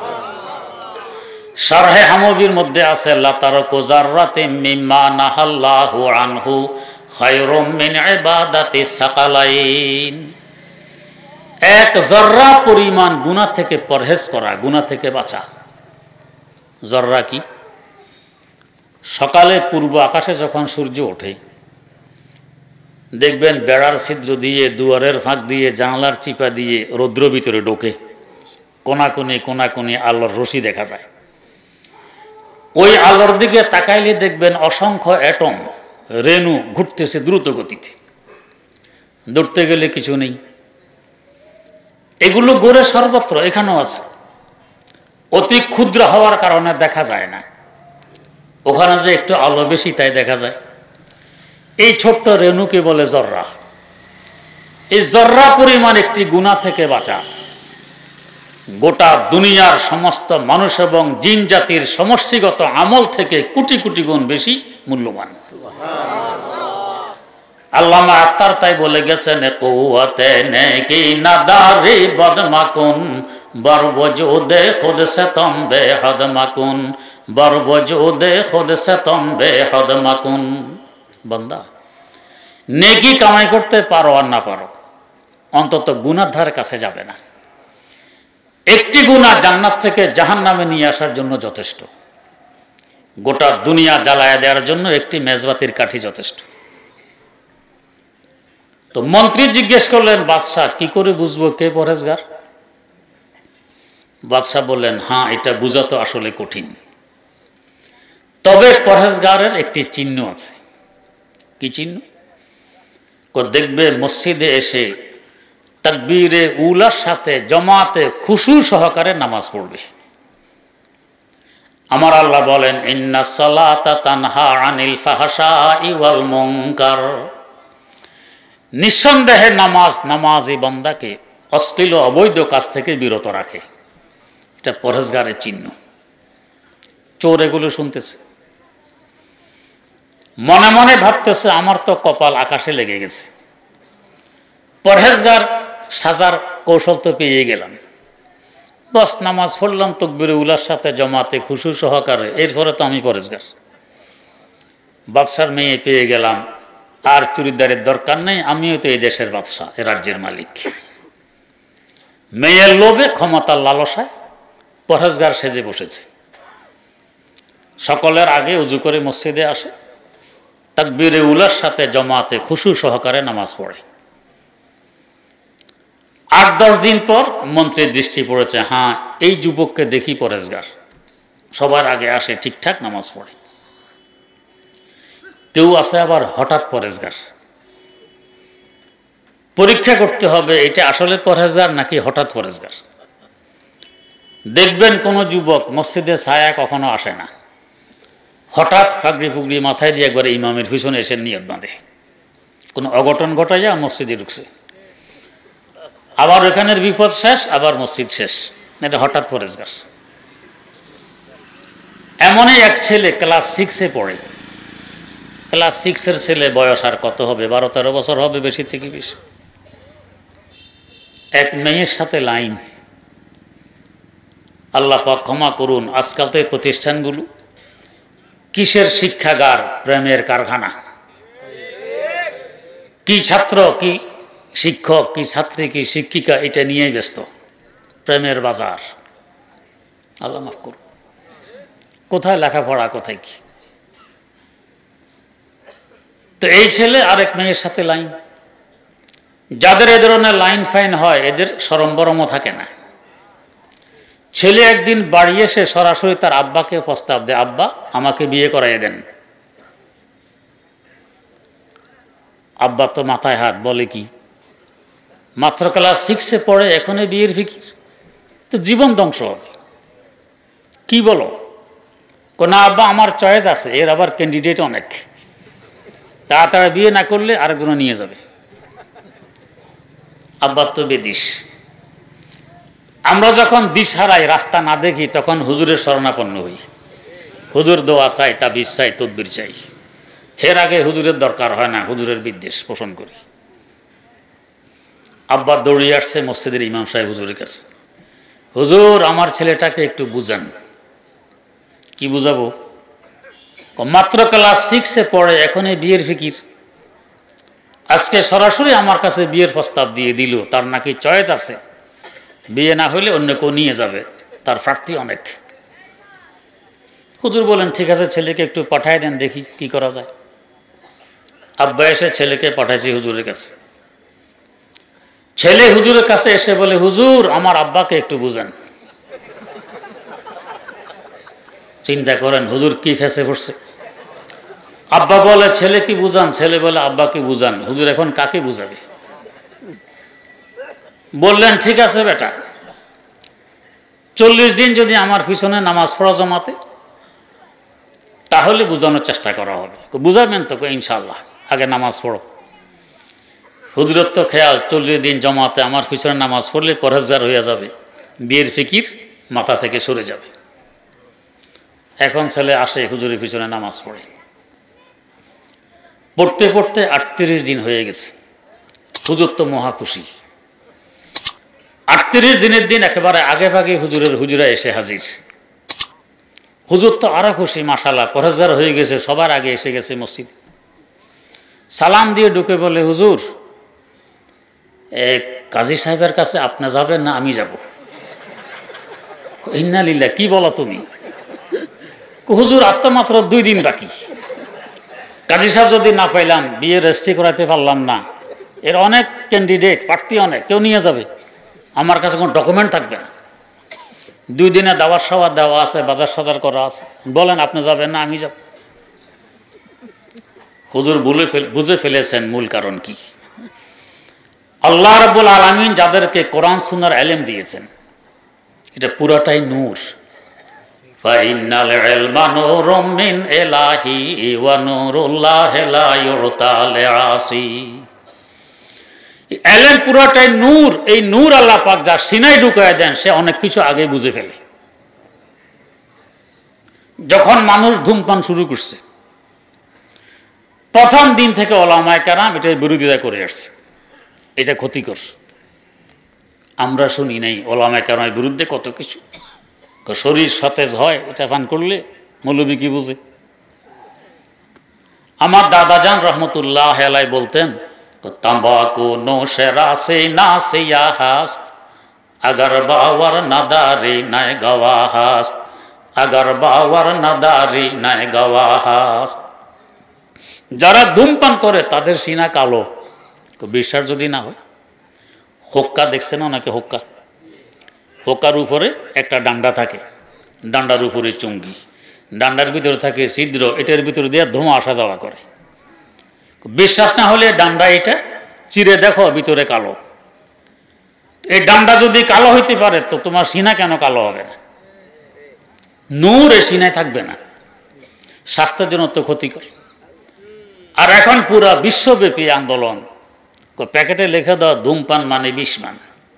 শারহে হামবির মধ্যে আছে লা তারাকু যাররাতিন মিম্মা নাহাল্লাহু আনহু খায়রুম মিন ইবাদাতি সাকালাইন। এক জর্রা পরিমাণ গুনাহ থেকে পরহেজ করা, গুনাহ থেকে বাঁচা। জর্রা কি? সকালে পূর্ব আকাশে যখন সূর্য ওঠে, দেখবেন বেড়ার ছিদ্র দিয়ে, দুয়ারের ফাঁক দিয়ে, জানলার চিপা দিয়ে রৌদ্র ভিতরে ঢোকে, কোনাকুনি কোনাকুনি আলোর রশি দেখা যায়। ওই আলোর দিকে তাকাইলে দেখবেন অসংখ্য অ্যাটম, রেণু ঘুরতেছে দ্রুত গতিতে। দৌড়তে গেলে কিছু নেই। এগুলো গড়ে সর্বত্র, এখানেও আছে। অতি ক্ষুদ্র হওয়ার কারণে দেখা যায় না, ওখানে যে একটু আলো বেশি তাই দেখা যায়। এই ছোট্ট রেণুকে বলে জর্রা। এই জর্রা পরিমাণ একটি গুনাহ থেকে বাঁচা গোটা দুনিয়ার সমস্ত মানুষ এবং জিন জাতির সমষ্টিগত আমল থেকে কোটি কোটি গুণ বেশি মূল্যবান। আল্লামা আত্মার তাই বলে গেছেন, কুওয়াতে নেকি নাদারি বদমাকুন বরবজুদে খুদ সে তুম বেহদ মাকুন, বরবজুদে খুদ সে তুম বেহদ মাকুন। বান্দা, নেকি কামাই করতে পারো আর না পারো, অন্তত গুনার ধারে কাছে যাবে না। একটি গুনাহ জান্নাত থেকে জাহান্নামে নিয়ে আসার জন্য যথেষ্ট। গোটা দুনিয়া জ্বালায়া দেওয়ার জন্য একটি মেজবাতির কাঠি যথেষ্ট। তো মন্ত্রী জিজ্ঞেস করলেন বাদশাহ, কি করে বুঝবো কে পরহেজগার? বাদশাহ বললেন, হ্যাঁ, এটা বোঝা তো আসলে কঠিন, তবে পরহেজগারের একটি চিহ্ন আছে। কি চিহ্ন? দেখবে মসজিদে এসে তাকবীরে উলার সাথে জমাতে খুশু সহকারে নামাজ পড়বে। আমার আল্লাহ বলেন, ইন্নাস সালাতা তানহা আনিল ফাহশাই ওয়াল মুনকার। নিঃসন্দেহে নামাজ নামাজি বান্দাকে অশ্লীল অবৈধ কাজ থেকে বিরত রাখে। এটা পরহেজগারের চিহ্ন। চোর এগুলো শুনতেছে, মনে মনে ভাবতেছে আমার তো কপাল আকাশে লেগে গেছে, পরহেজগার সাজার কৌশল তো পেয়ে গেলাম, বস নামাজ পড়লাম তাকবীরে উলার সাথে জমাতে খুশু সহকারে, এরপরে তো আমি পরহেজগার, বাদশার মেয়ে পেয়ে গেলাম, আর চুরিদারের দরকার নেই, আমিও তো এই দেশের বাদশা, এ রাজ্যের মালিক। মেয়ের লোভে ক্ষমতার লালসায় পরহেজগার সেজে বসেছে, সকলের আগে উজু করে মসজিদে আসে, তাকবীরে উলার সাথে জমাতে খুশু সহকারে নামাজ পড়ে। আট দশ দিন পর মন্ত্রীর দৃষ্টি পড়েছে, হ্যাঁ এই যুবককে দেখি পরহেজগার, সবার আগে আসে, ঠিকঠাক নামাজ পড়ে। কেউ আছে আবার হঠাৎ পরহেজগার, পরীক্ষা করতে হবে এটা আসলে পরহেজগার নাকি হঠাৎ পরহেজগার। দেখবেন কোন যুবক মসজিদে ছায়া কখনো আসে না, হঠাৎ ফাগড়ি ফুগড়ি মাথায় দিয়ে একবার ইমামের পিছনে এসে নিয়ত বাঁধে, কোনো অঘটন ঘটাইয়া মসজিদে ঢুকছে, আবার এখানের বিপদ শেষ, আবার মসজিদ শেষ, এটা হঠাৎ পরহেজগার। এমনই এক ছেলে ক্লাস সিক্সে পড়ে, ক্লাস সিক্সের ছেলে, বয়স আর কত হবে, বারো তেরো বছর হবে, বেশি থেকে বেশি। এক মেয়ের সাথে লাইন, আল্লাহ পাক ক্ষমা করুন, আজকাল তো এই প্রতিষ্ঠানগুলো কিসের শিক্ষাগার, প্রেমের কারখানা। কি ছাত্র, কি শিক্ষক, কি ছাত্রী, কি শিক্ষিকা, এটা নিয়েই ব্যস্ত, প্রেমের বাজার। আল্লাহ মাফ করুন, কোথায় লেখাপড়া, কোথায় কি। তো এই ছেলে আরেক মেয়ের সাথে লাইন, যাদের এ ধরনের লাইন ফাইন হয় এদের শরম বরমও থাকে না। ছেলে একদিন বাড়ি এসে সরাসরি তার আব্বাকে প্রস্তাব দেয়, আব্বা আমাকে বিয়ে করাইয়ে দেন। আব্বা তো মাথায় হাত, বলে কি, মাত্র ক্লাস সিক্সে পড়ে এখনই বিয়ের ফিকির, তো জীবন ধ্বংস হবে। কি বলো? না আব্বা আমার চয়েস আছে, এর আবার ক্যান্ডিডেট অনেক, তাড়াতাড়ি বিয়ে না করলে আরেকজন নিয়ে যাবে। আব্বার তো বেদিস। আমরা যখন দিশ হারাই, রাস্তা না দেখি, তখন হুজুরের শরণাপন্ন হই, হুজুর দোয়া চাই, তাবিজ চাই, তদবির চাই। এর আগে হুজুরের দরকার হয় না, হুজুরের বিদ্বেষ পোষণ করি। আব্বা দৌড়িয়ে আসছে মসজিদের ইমাম সাহেব হুজুরের কাছে, হুজুর আমার ছেলেটাকে একটু বুঝান। কি বুঝাবো? মাত্র ক্লাস সিক্সে পড়ে এখনই বিয়ের ফিকির, আজকে সরাসরি আমার কাছে বিয়ের প্রস্তাব দিয়ে দিল, তার নাকি চয়েস আছে, বিয়ে না হলে অন্য কেউ নিয়ে যাবে, তার প্রার্থী অনেক। হুজুর বলেন ঠিক আছে, ছেলেকে একটু পাঠায় দেন, দেখি কি করা যায়। আব্বা এসে ছেলেকে পাঠাইছে হুজুরের কাছে। ছেলে হুজুরের কাছে এসে বলে, হুজুর আমার আব্বাকে একটু বুঝান। চিন্তা করেন হুজুর কি ফেসে পড়ছে। আব্বা বলে ছেলে কি বুঝান, ছেলে বলে আব্বা কি বুঝান। হুজুর এখন কাকে বুঝাবে? বললেন ঠিক আছে বেটা, চল্লিশ দিন যদি আমার পিছনে নামাজ পড়া জমাতে, তাহলে বুঝানোর চেষ্টা করা হবে। বুঝাবেন তো? ইনশাল্লাহ, আগে নামাজ পড়ো। হুজুরের তো খেয়াল, চল্লিশ দিন জমাতে আমার পিছনে নামাজ পড়লে পরহেজগার হয়ে যাবে, বিয়ের ফিকির মাথা থেকে সরে যাবে। এখন ছেলে আসে হুজুরের পিছনে নামাজ পড়ে, পড়তে পড়তে আটত্রিশ দিন হয়ে গেছে। হুজুর তো মহা খুশি। আটত্রিশ দিনের দিন একেবারে আগে ভাগে হুজুরের হুজুরা এসে হাজির। হুজুর তো আরো খুশি, মাশাআল্লাহ পরহেজগার হয়ে গেছে, সবার আগে এসে গেছে মসজিদ। সালাম দিয়ে ঢুকে বলে, হুজুর কাজী সাহেবের কাছে আপনি যাবেন না আমি যাব? ইন্না লিল্লাহ, কি বলো তুমি? হুজুর আর তো মাত্র দুই দিন বাকি, কাজী সাহেব যদি না পাইলাম, বিয়ে রেজিস্ট্রি করাতে পারলাম না, এর অনেক ক্যান্ডিডেট, প্রার্থী অনেক, কেউ নিয়ে যাবে, আমার কাছে কোনো ডকুমেন্ট থাকবে না। দুই দিনে দাওয়ার সাওয়ার দেওয়া আছে, বাজার সাজার করা আছে, বলেন আপনি যাবেন না আমি যাব? হুজুর বলে বুঝে ফেলেছেন মূল কারণ কি। আল্লাহ রাব্বুল আলামিন যাদেরকে কোরআন সুন্নাহর ইলম দিয়েছেন, এটা পুরোটাই নূর। ফাইনাল ইলমা নূরুম মিন ইলাহি ওয়া নূরুল্লাহি লা ইউতা লিআসি। ইলম পুরোটাই নূর। এই নূর আল্লাহ পাক যা সিনায় ঢুকায় দেন, সে অনেক কিছু আগে বুঝে ফেলে। যখন মানুষ ধূমপান শুরু করছে, প্রথম দিন থেকে ওলামায়ে কেরাম এটার বিরোধিতা করে আসছে, এটা ক্ষতিকর। আমরা শুনি নাই ওলামায়ে কেরামের বিরুদ্ধে কত কিছু, শরীর সতেজ হয় এটা পান করলে, মৌলবী কি বুঝে। আমার দাদাজান রহমতুল্লাহ আলাইহি বলতেন, तंबाकू नौशरा से ना सिया हस्त अगर बावर नदारी नय गवा हस्त अगर बावर नदारी नय गवा हस्त। যারা ধূমপান করে তাদের সিনা কালো, বিশ্বাস যদি না হয়, হোক্কা দেখছেন নাকি? হোক্কা, হোক্কার উপরে একটা ডান্ডা থাকে, ডান্ডার উপরে চুঙ্গি, ডান্ডার ভিতরে থাকে ছিদ্র, এটার ভিতরে দিয়ে ধোঁয়া আসা যাওয়া করে। বিশ্বাস না হলে ডান্ডা এটা চিরে দেখো, ভিতরে কালো। এই ডান্ডা যদি কালো হইতে পারে তো তোমার সিনা কেন কালো হবে না? নূর এ সিনায় থাকবে না, স্বাস্থ্যের জন্য তো ক্ষতিকর। আর এখন পুরা বিশ্বব্যাপী আন্দোলন, প্যাকেটে লিখে দাও ধূমপান মানে বিষ-মান।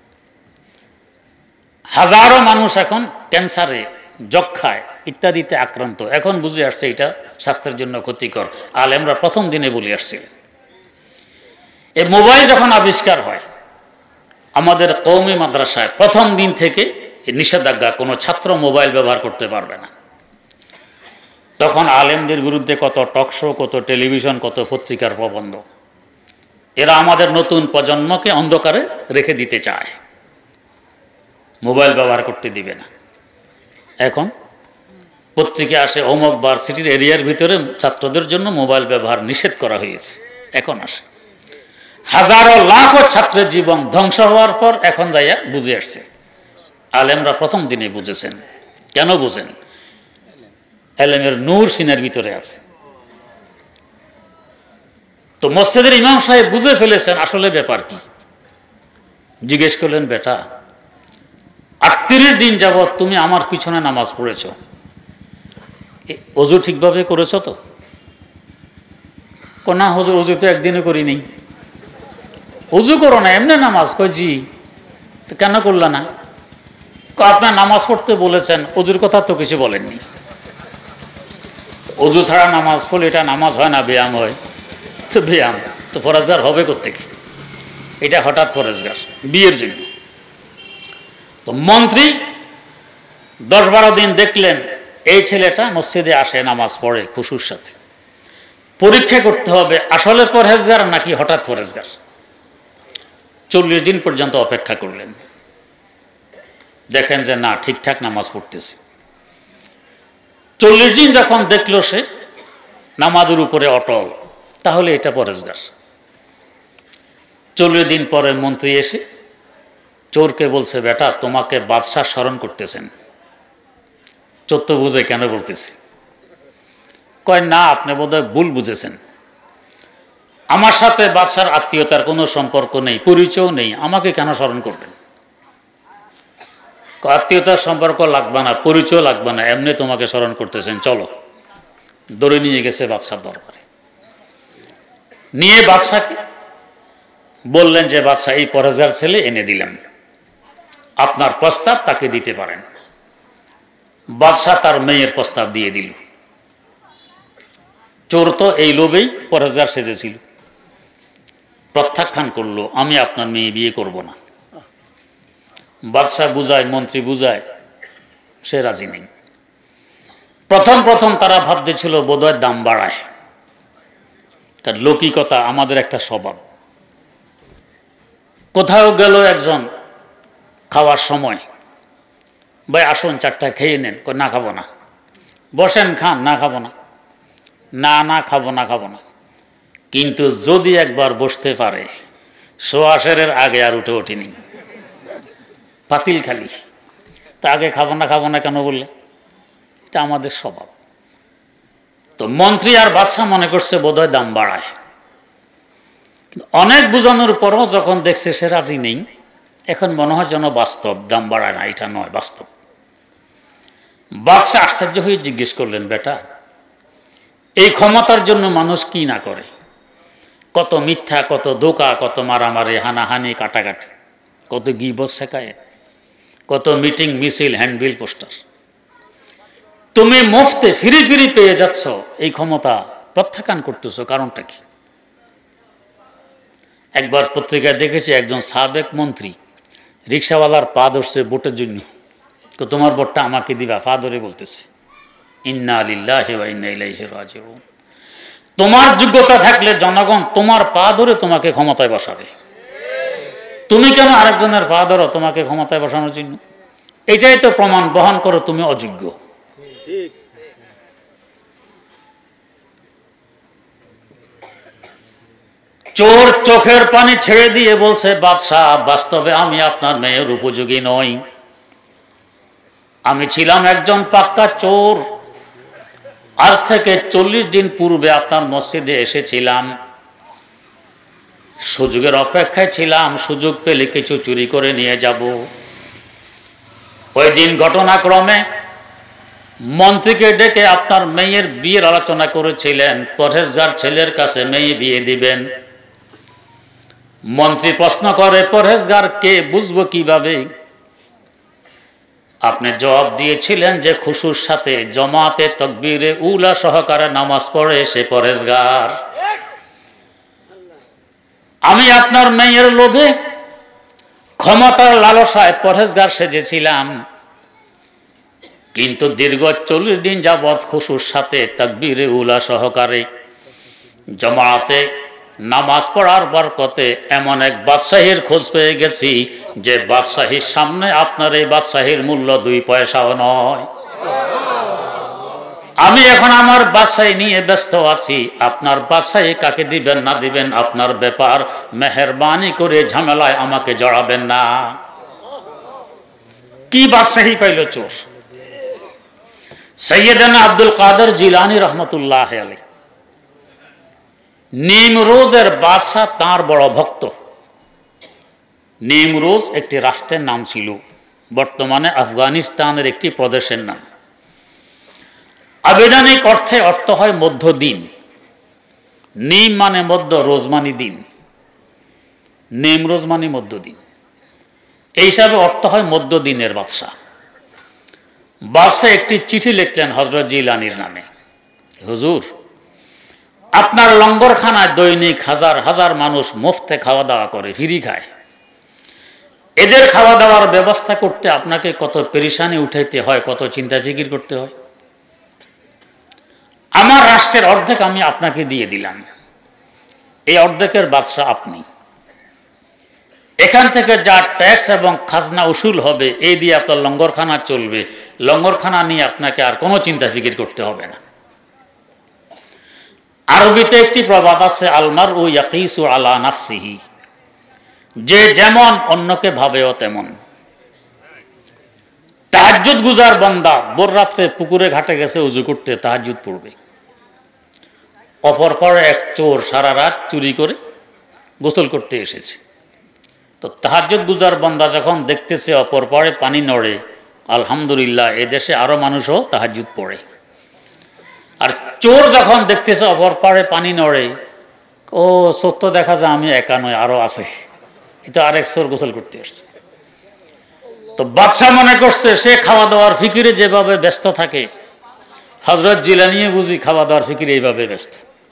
হাজারো মানুষ এখন ক্যান্সারে, যক্ষায় ইত্যাদিতে আক্রান্ত, এখন বুঝে আসছে এটা স্বাস্থ্যের জন্য ক্ষতিকর। আলেমরা প্রথম দিনে বলে আসছিলেন। এই মোবাইল যখন আবিষ্কার হয় আমাদের কওমি মাদ্রাসায়, প্রথম দিন থেকে নিষেধাজ্ঞা, কোনো ছাত্র মোবাইল ব্যবহার করতে পারবে না। তখন আলেমদের বিরুদ্ধে কত টকশো, কত টেলিভিশন, কত পত্রিকার প্রবন্ধ। এরা আমাদের নতুন প্রজন্মকে অন্ধকারে রেখে দিতে চায়, মোবাইল ব্যবহার করতে দিবে না। এখন পত্রিকা আসে অমুক ভার্সিটির এরিয়ার ভিতরে ছাত্রদের জন্য মোবাইল ব্যবহার নিষেধ করা হয়েছে। এখন আসে হাজারো লাখো ছাত্রের জীবন ধ্বংস হওয়ার পর এখন যাইয়া বুঝে আসছে। আলেমরা প্রথম দিনে বুঝেছেন। কেন বুঝেন? এলেমের নূর সিনের ভিতরে আছে। তো মসজিদের ইমাম সাহেব বুঝে ফেলেছেন আসলে ব্যাপার কি। জিজ্ঞেস করলেন, বেটা আটত্রিশ দিন যাবৎ তুমি আমার পিছনে নামাজ পড়েছ, অজু ঠিকভাবে করেছ তো? না হুজুর, অজু তো একদিনও করিনি। অজু করো না, এমনি নামাজ? কই জি। তো কেন করলা না? আপনার নামাজ পড়তে বলেছেন, অজুর কথা তো কিছু বলেননি। অজু ছাড়া নামাজ পড়লে এটা নামাজ হয় না, ব্যায়াম হয়। তো ব্যায়াম তো ফরজগার হবে কোত্থেকে? এটা হঠাৎ ফরজগার বিয়ের জন্য। তো মন্ত্রী দশ বারো দিন দেখলেন এই ছেলেটা মসজিদে আসে, নামাজ পড়ে খুশুর সাথে। পরীক্ষা করতে হবে আসলে পরহেজগার নাকি হঠাৎ পরহেজগার। চল্লিশ দিন পর্যন্ত অপেক্ষা করলেন, দেখেন যে না, ঠিকঠাক নামাজ পড়তেছে। চল্লিশ দিন যখন দেখলো সে নামাজের উপরে অটল, তাহলে এটা পরহেজগার। চল্লিশ দিন পরে মন্ত্রী এসে চোরকে বলছে, বেটা তোমাকে বাদশাহ স্মরণ করতেছেন। চোর তো বুঝে কেন বলতেছি। কয় না, আপনি বোধহয় ভুল বুঝেছেন। আমার সাথে বাদশার আত্মীয়তার কোনো সম্পর্ক নেই, পরিচয় নেই, আমাকে কেন স্মরণ করবেন? আত্মীয়তার সম্পর্ক লাগবে না, পরিচয় লাগবে না, এমনি তোমাকে স্মরণ করতেছেন, চলো। ধরে নিয়ে গেছে বাদশার দরবারে। নিয়ে বাদশাকে বললেন যে বাদশাহ, এই পরহেজগার ছেলে এনে দিলাম, আপনার প্রস্তাব তাকে দিতে পারেন। বাদশাহ তার মেয়ের প্রস্তাব দিয়ে দিল। চোর তো এই লোভেই পরহেজগার সেজেছিল, প্রত্যাখ্যান করলো, আমি আপনার মেয়ে বিয়ে করব না। বাদশাহ বুঝায়, মন্ত্রী বুঝায়, সে রাজি নেই। প্রথম প্রথম তারা ভাবতেছিল বোধহয় দাম বাড়ায়, তার লৌকিকতা আমাদের একটা স্বভাব। কোথাও গেল একজন খাওয়ার সময়, ভাই আসুন চারটা খেয়ে নেন, না খাবো না। বসেন খান, না খাবো না। না না খাবো না খাবো না। কিন্তু যদি একবার বসতে পারে সোয়াশেরের আগে আর উঠে ওঠেনি, পাতিল খালি। তা আগে খাবো না খাবো না কেন বললে? এটা আমাদের স্বভাব। তো মন্ত্রী আর বাদশাহ মনে করছে বোধহয় দাম বাড়ায়। অনেক বোঝানোর পরও যখন দেখছে সে রাজি নেই, এখন মনে হয় যেন বাস্তব, দাম বাড়ায় না, এটা নয়, বাস্তব। বাদশাহ আশ্চর্য হয়ে জিজ্ঞেস করলেন, বেটা এই ক্ষমতার জন্য মানুষ কি না করে? কত মিথ্যা, কত ধোঁকা, কত মারামারি, হানাহানি, কাটাকাটি, কত গিবত শেখায়, কত মিটিং মিছিল, হ্যান্ডবিল, পোস্টার। তুমি মুফতে ফিরি ফিরি পেয়ে যাচ্ছ, এই ক্ষমতা প্রত্যাখ্যান করতেছ, কারণটা কি? একবার পত্রিকায় দেখেছি একজন সাবেক মন্ত্রী রিক্সাওয়ালার পা ধরছে ভোটের জন্য, তো তোমার ভোটটা আমাকে দিবা, পা ধরে বলতেছে ইন্না লিল্লাহি ওয়া ইন্না ইলাইহি রাজিউন। তোমার যোগ্যতা থাকলে জনগণ তোমার পা ধরে তোমাকে ক্ষমতায় বসাবে, তুমি কেন আরেকজনের পা ধরো তোমাকে ক্ষমতায় বসানোর জন্য? এটাই তো প্রমাণ বহন করো তুমি অযোগ্য। চোর চোখের পানি ছেড়ে দিয়ে বলছে, বাদশাহ বাস্তবে আমি আপনার মেয়ের উপযোগী নই, আমি ছিলাম একজন পাক্কা চোর, আজ থেকে চল্লিশ দিন পূর্বে আপনার মসজিদে এসেছিলাম, সুযোগের অপেক্ষায় ছিলাম, সুযোগ পেলে কিছু চুরি করে নিয়ে যাব। ওই দিন ঘটনাক্রমে মন্ত্রীকে ডেকে আপনার মেয়ের বিয়ের আলোচনা করেছিলেন, পরহেজগার ছেলের কাছে মেয়ে বিয়ে দিবেন। মন্ত্রী প্রশ্ন করে, পরহেজগার কে, বুঝবো কিভাবে? আপনি জবাব দিয়েছিলেন যে খুশুর সাথে জমাতে তাকবীরে উলা সহকারে নামাজ পড়ে সে পরহেজগার। আমি আপনার মেয়ের লোভে ক্ষমতার লালসায় পরহেজগার সেজেছিলাম, কিন্তু দীর্ঘ চল্লিশ দিন যাবৎ খুশুর সাথে তাকবীরে উলা সহকারে জমাতে নামাজ পড়ার বরকতে এমন এক বাদশাহীর খোঁজ পেয়ে গেছি যে বাদশাহীর সামনে আপনার এই বাদশাহীর মূল্য দুই পয়সাও নয়। আমি এখন আমার বাদশাহী নিয়ে ব্যস্ত আছি, আপনার বাদশাহী কাকে দিবেন না দিবেন আপনার ব্যাপার, মেহেরবানি করে ঝামেলায় আমাকে জড়াবেন না। কি বাদশাহী পাইল চোর! সৈয়দনা আব্দুল কাদের জিলানী রহমতুল্লাহ আলাইহি নিমরোজের বাদশাহ তার বড় ভক্ত। নিমরোজ একটি রাষ্ট্রের নাম ছিল, বর্তমানে আফগানিস্তানের একটি প্রদেশের নাম। আবিধানিক অর্থে অর্থ হয় মধ্যদিন। নিম মানে মধ্য, রোজ মানে দিন, নিমরোজ মানে মধ্যদিন, এই হিসাবে অর্থ হয় মধ্যদিনের বাদশাহ। বাদশাহ একটি চিঠি লিখলেন হযরত জিলানীর নামে, হুজুর আপনার লঙ্গরখানায় দৈনিক হাজার হাজার মানুষ মুফতে খাওয়া দাওয়া করে, ফ্রি খায়, এদের খাওয়া দাওয়ার ব্যবস্থা করতে আপনাকে কত পেরেশানি উঠাইতে হয়, কত চিন্তা ফিকির করতে হয়। আমার রাষ্ট্রের অর্ধেক আমি আপনাকে দিয়ে দিলাম, এই অর্ধেকের বাদশাহ আপনি, এখান থেকে যা ট্যাক্স এবং খাজনা উসুল হবে এই দিয়ে আপনার লঙ্গরখানা চলবে, লঙ্গরখানা নিয়ে আপনাকে আর কোনো চিন্তা ফিকির করতে হবে না। আরবিতে একটি প্রবাদ আছে, আলমার ও ইয়াকিসু আলা নাফসিহি, যে যেমন অন্যকে ভাবেও তেমন। তাহাজ্জুদ গুজার বান্দা ভোর রাত্রে পুকুরে ঘাটে গেছে উজু করতে, তাহাজ্জুদ পড়বে, অপর পরে এক চোর সারা রাত চুরি করে গোসল করতে এসেছে। তো তাহাজ্জুদ গুজার বান্দা যখন দেখতেছে অপর পরে পানি নড়ে, আলহামদুলিল্লাহ এদেশে আরো মানুষও তাহাজ্জুদ পড়ে। আর চোর যখন দেখতেছে অপর পাড়ে পানি নড়ে, ও সত্য দেখা যায় আমি একা নয়, আরো আছে, এটা আরেক চোর গোসল করতে আসছে। তো বাদশাহ মনে করছে সে খাওয়া দাওয়ার ফিকিরে যেভাবে ব্যস্ত থাকে, হযরত জিলানী বুঝি খাওয়া দাওয়ার ফিকিরে এইভাবে ব্যস্ত।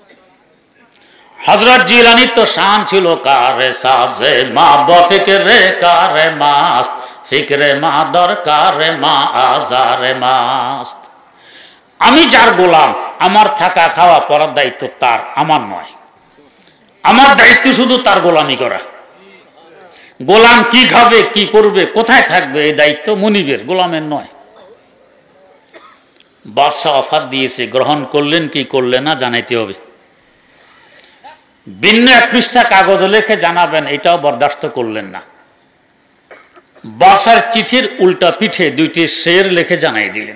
হযরত জিলানীর তো শান ছিল কারে সাজে মা বফিকরে কারে মাস্ত, ফিকরে মা দরকারে মা আজারে মাস্ত। আমি যার গোলাম, আমার থাকা খাওয়া পড়ার দায়িত্ব তার, আমার নয়। আমার দায়িত্ব শুধু তার গোলামি করা। গোলাম কি খাবে, কি করবে, কোথায় থাকবে, এই দায়িত্ব মুনিবের, গোলামের নয়। বাদশাহ অফার দিয়েছে, গ্রহণ করলেন কি করলেন না জানাইতে হবে। ভিন্ন এক পৃষ্ঠা কাগজে লিখে জানাবেন, এটাও বরদাস্ত করলেন না। বাদশার চিঠির উল্টা পিঠে দুইটি শের লিখে জানাই দিলেন।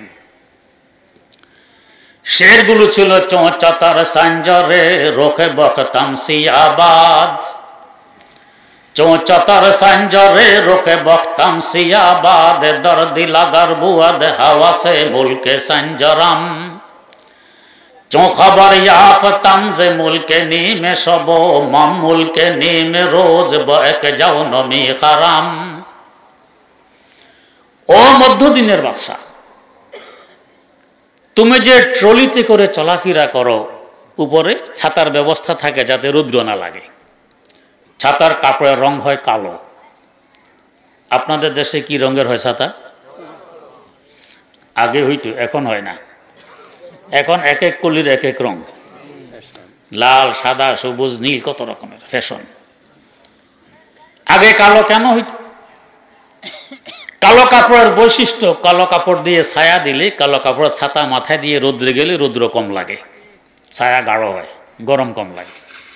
শেরগুলো ছিল, চৌচাতার সঞ্জরে রোখে বখতাম সিয়াবাদ, চৌচাতার সঞ্জরে রোখে বখতাম সিয়াবাদ, দর্দি লাগার বুয়াদ হাওয়া সে মুলকে সঞ্জরাম, চৌ খবর ইয়াফতাম যে মুলকে নিমে সব মাম মুলকে নিমে রোজ বক যাও নমি হারাম। ও মধ্যদিনের বাদশা, তুমি যে ট্রলিতে করে চলাফেরা করো, উপরে ছাতার ব্যবস্থা থাকে যাতে রৌদ্র না লাগে। ছাতার কাপড়ের রং হয় কালো। আপনাদের দেশে কি রঙের হয় ছাতা? আগে হইতো, এখন হয় না। এখন এক এক কলির এক এক রং, লাল, সাদা, সবুজ, নীল, কত রকমের ফ্যাশন। আগে কালো কেন হইত? কালো কাপড়ের বৈশিষ্ট্য, কালো কাপড় দিয়ে ছায়া দিলে, কালো কাপড়ের ছাতা মাথায় দিয়ে রৌদ্রে গেলে রৌদ্র কম লাগে, ছায়া গাঢ় হয়, গরম কম লাগে,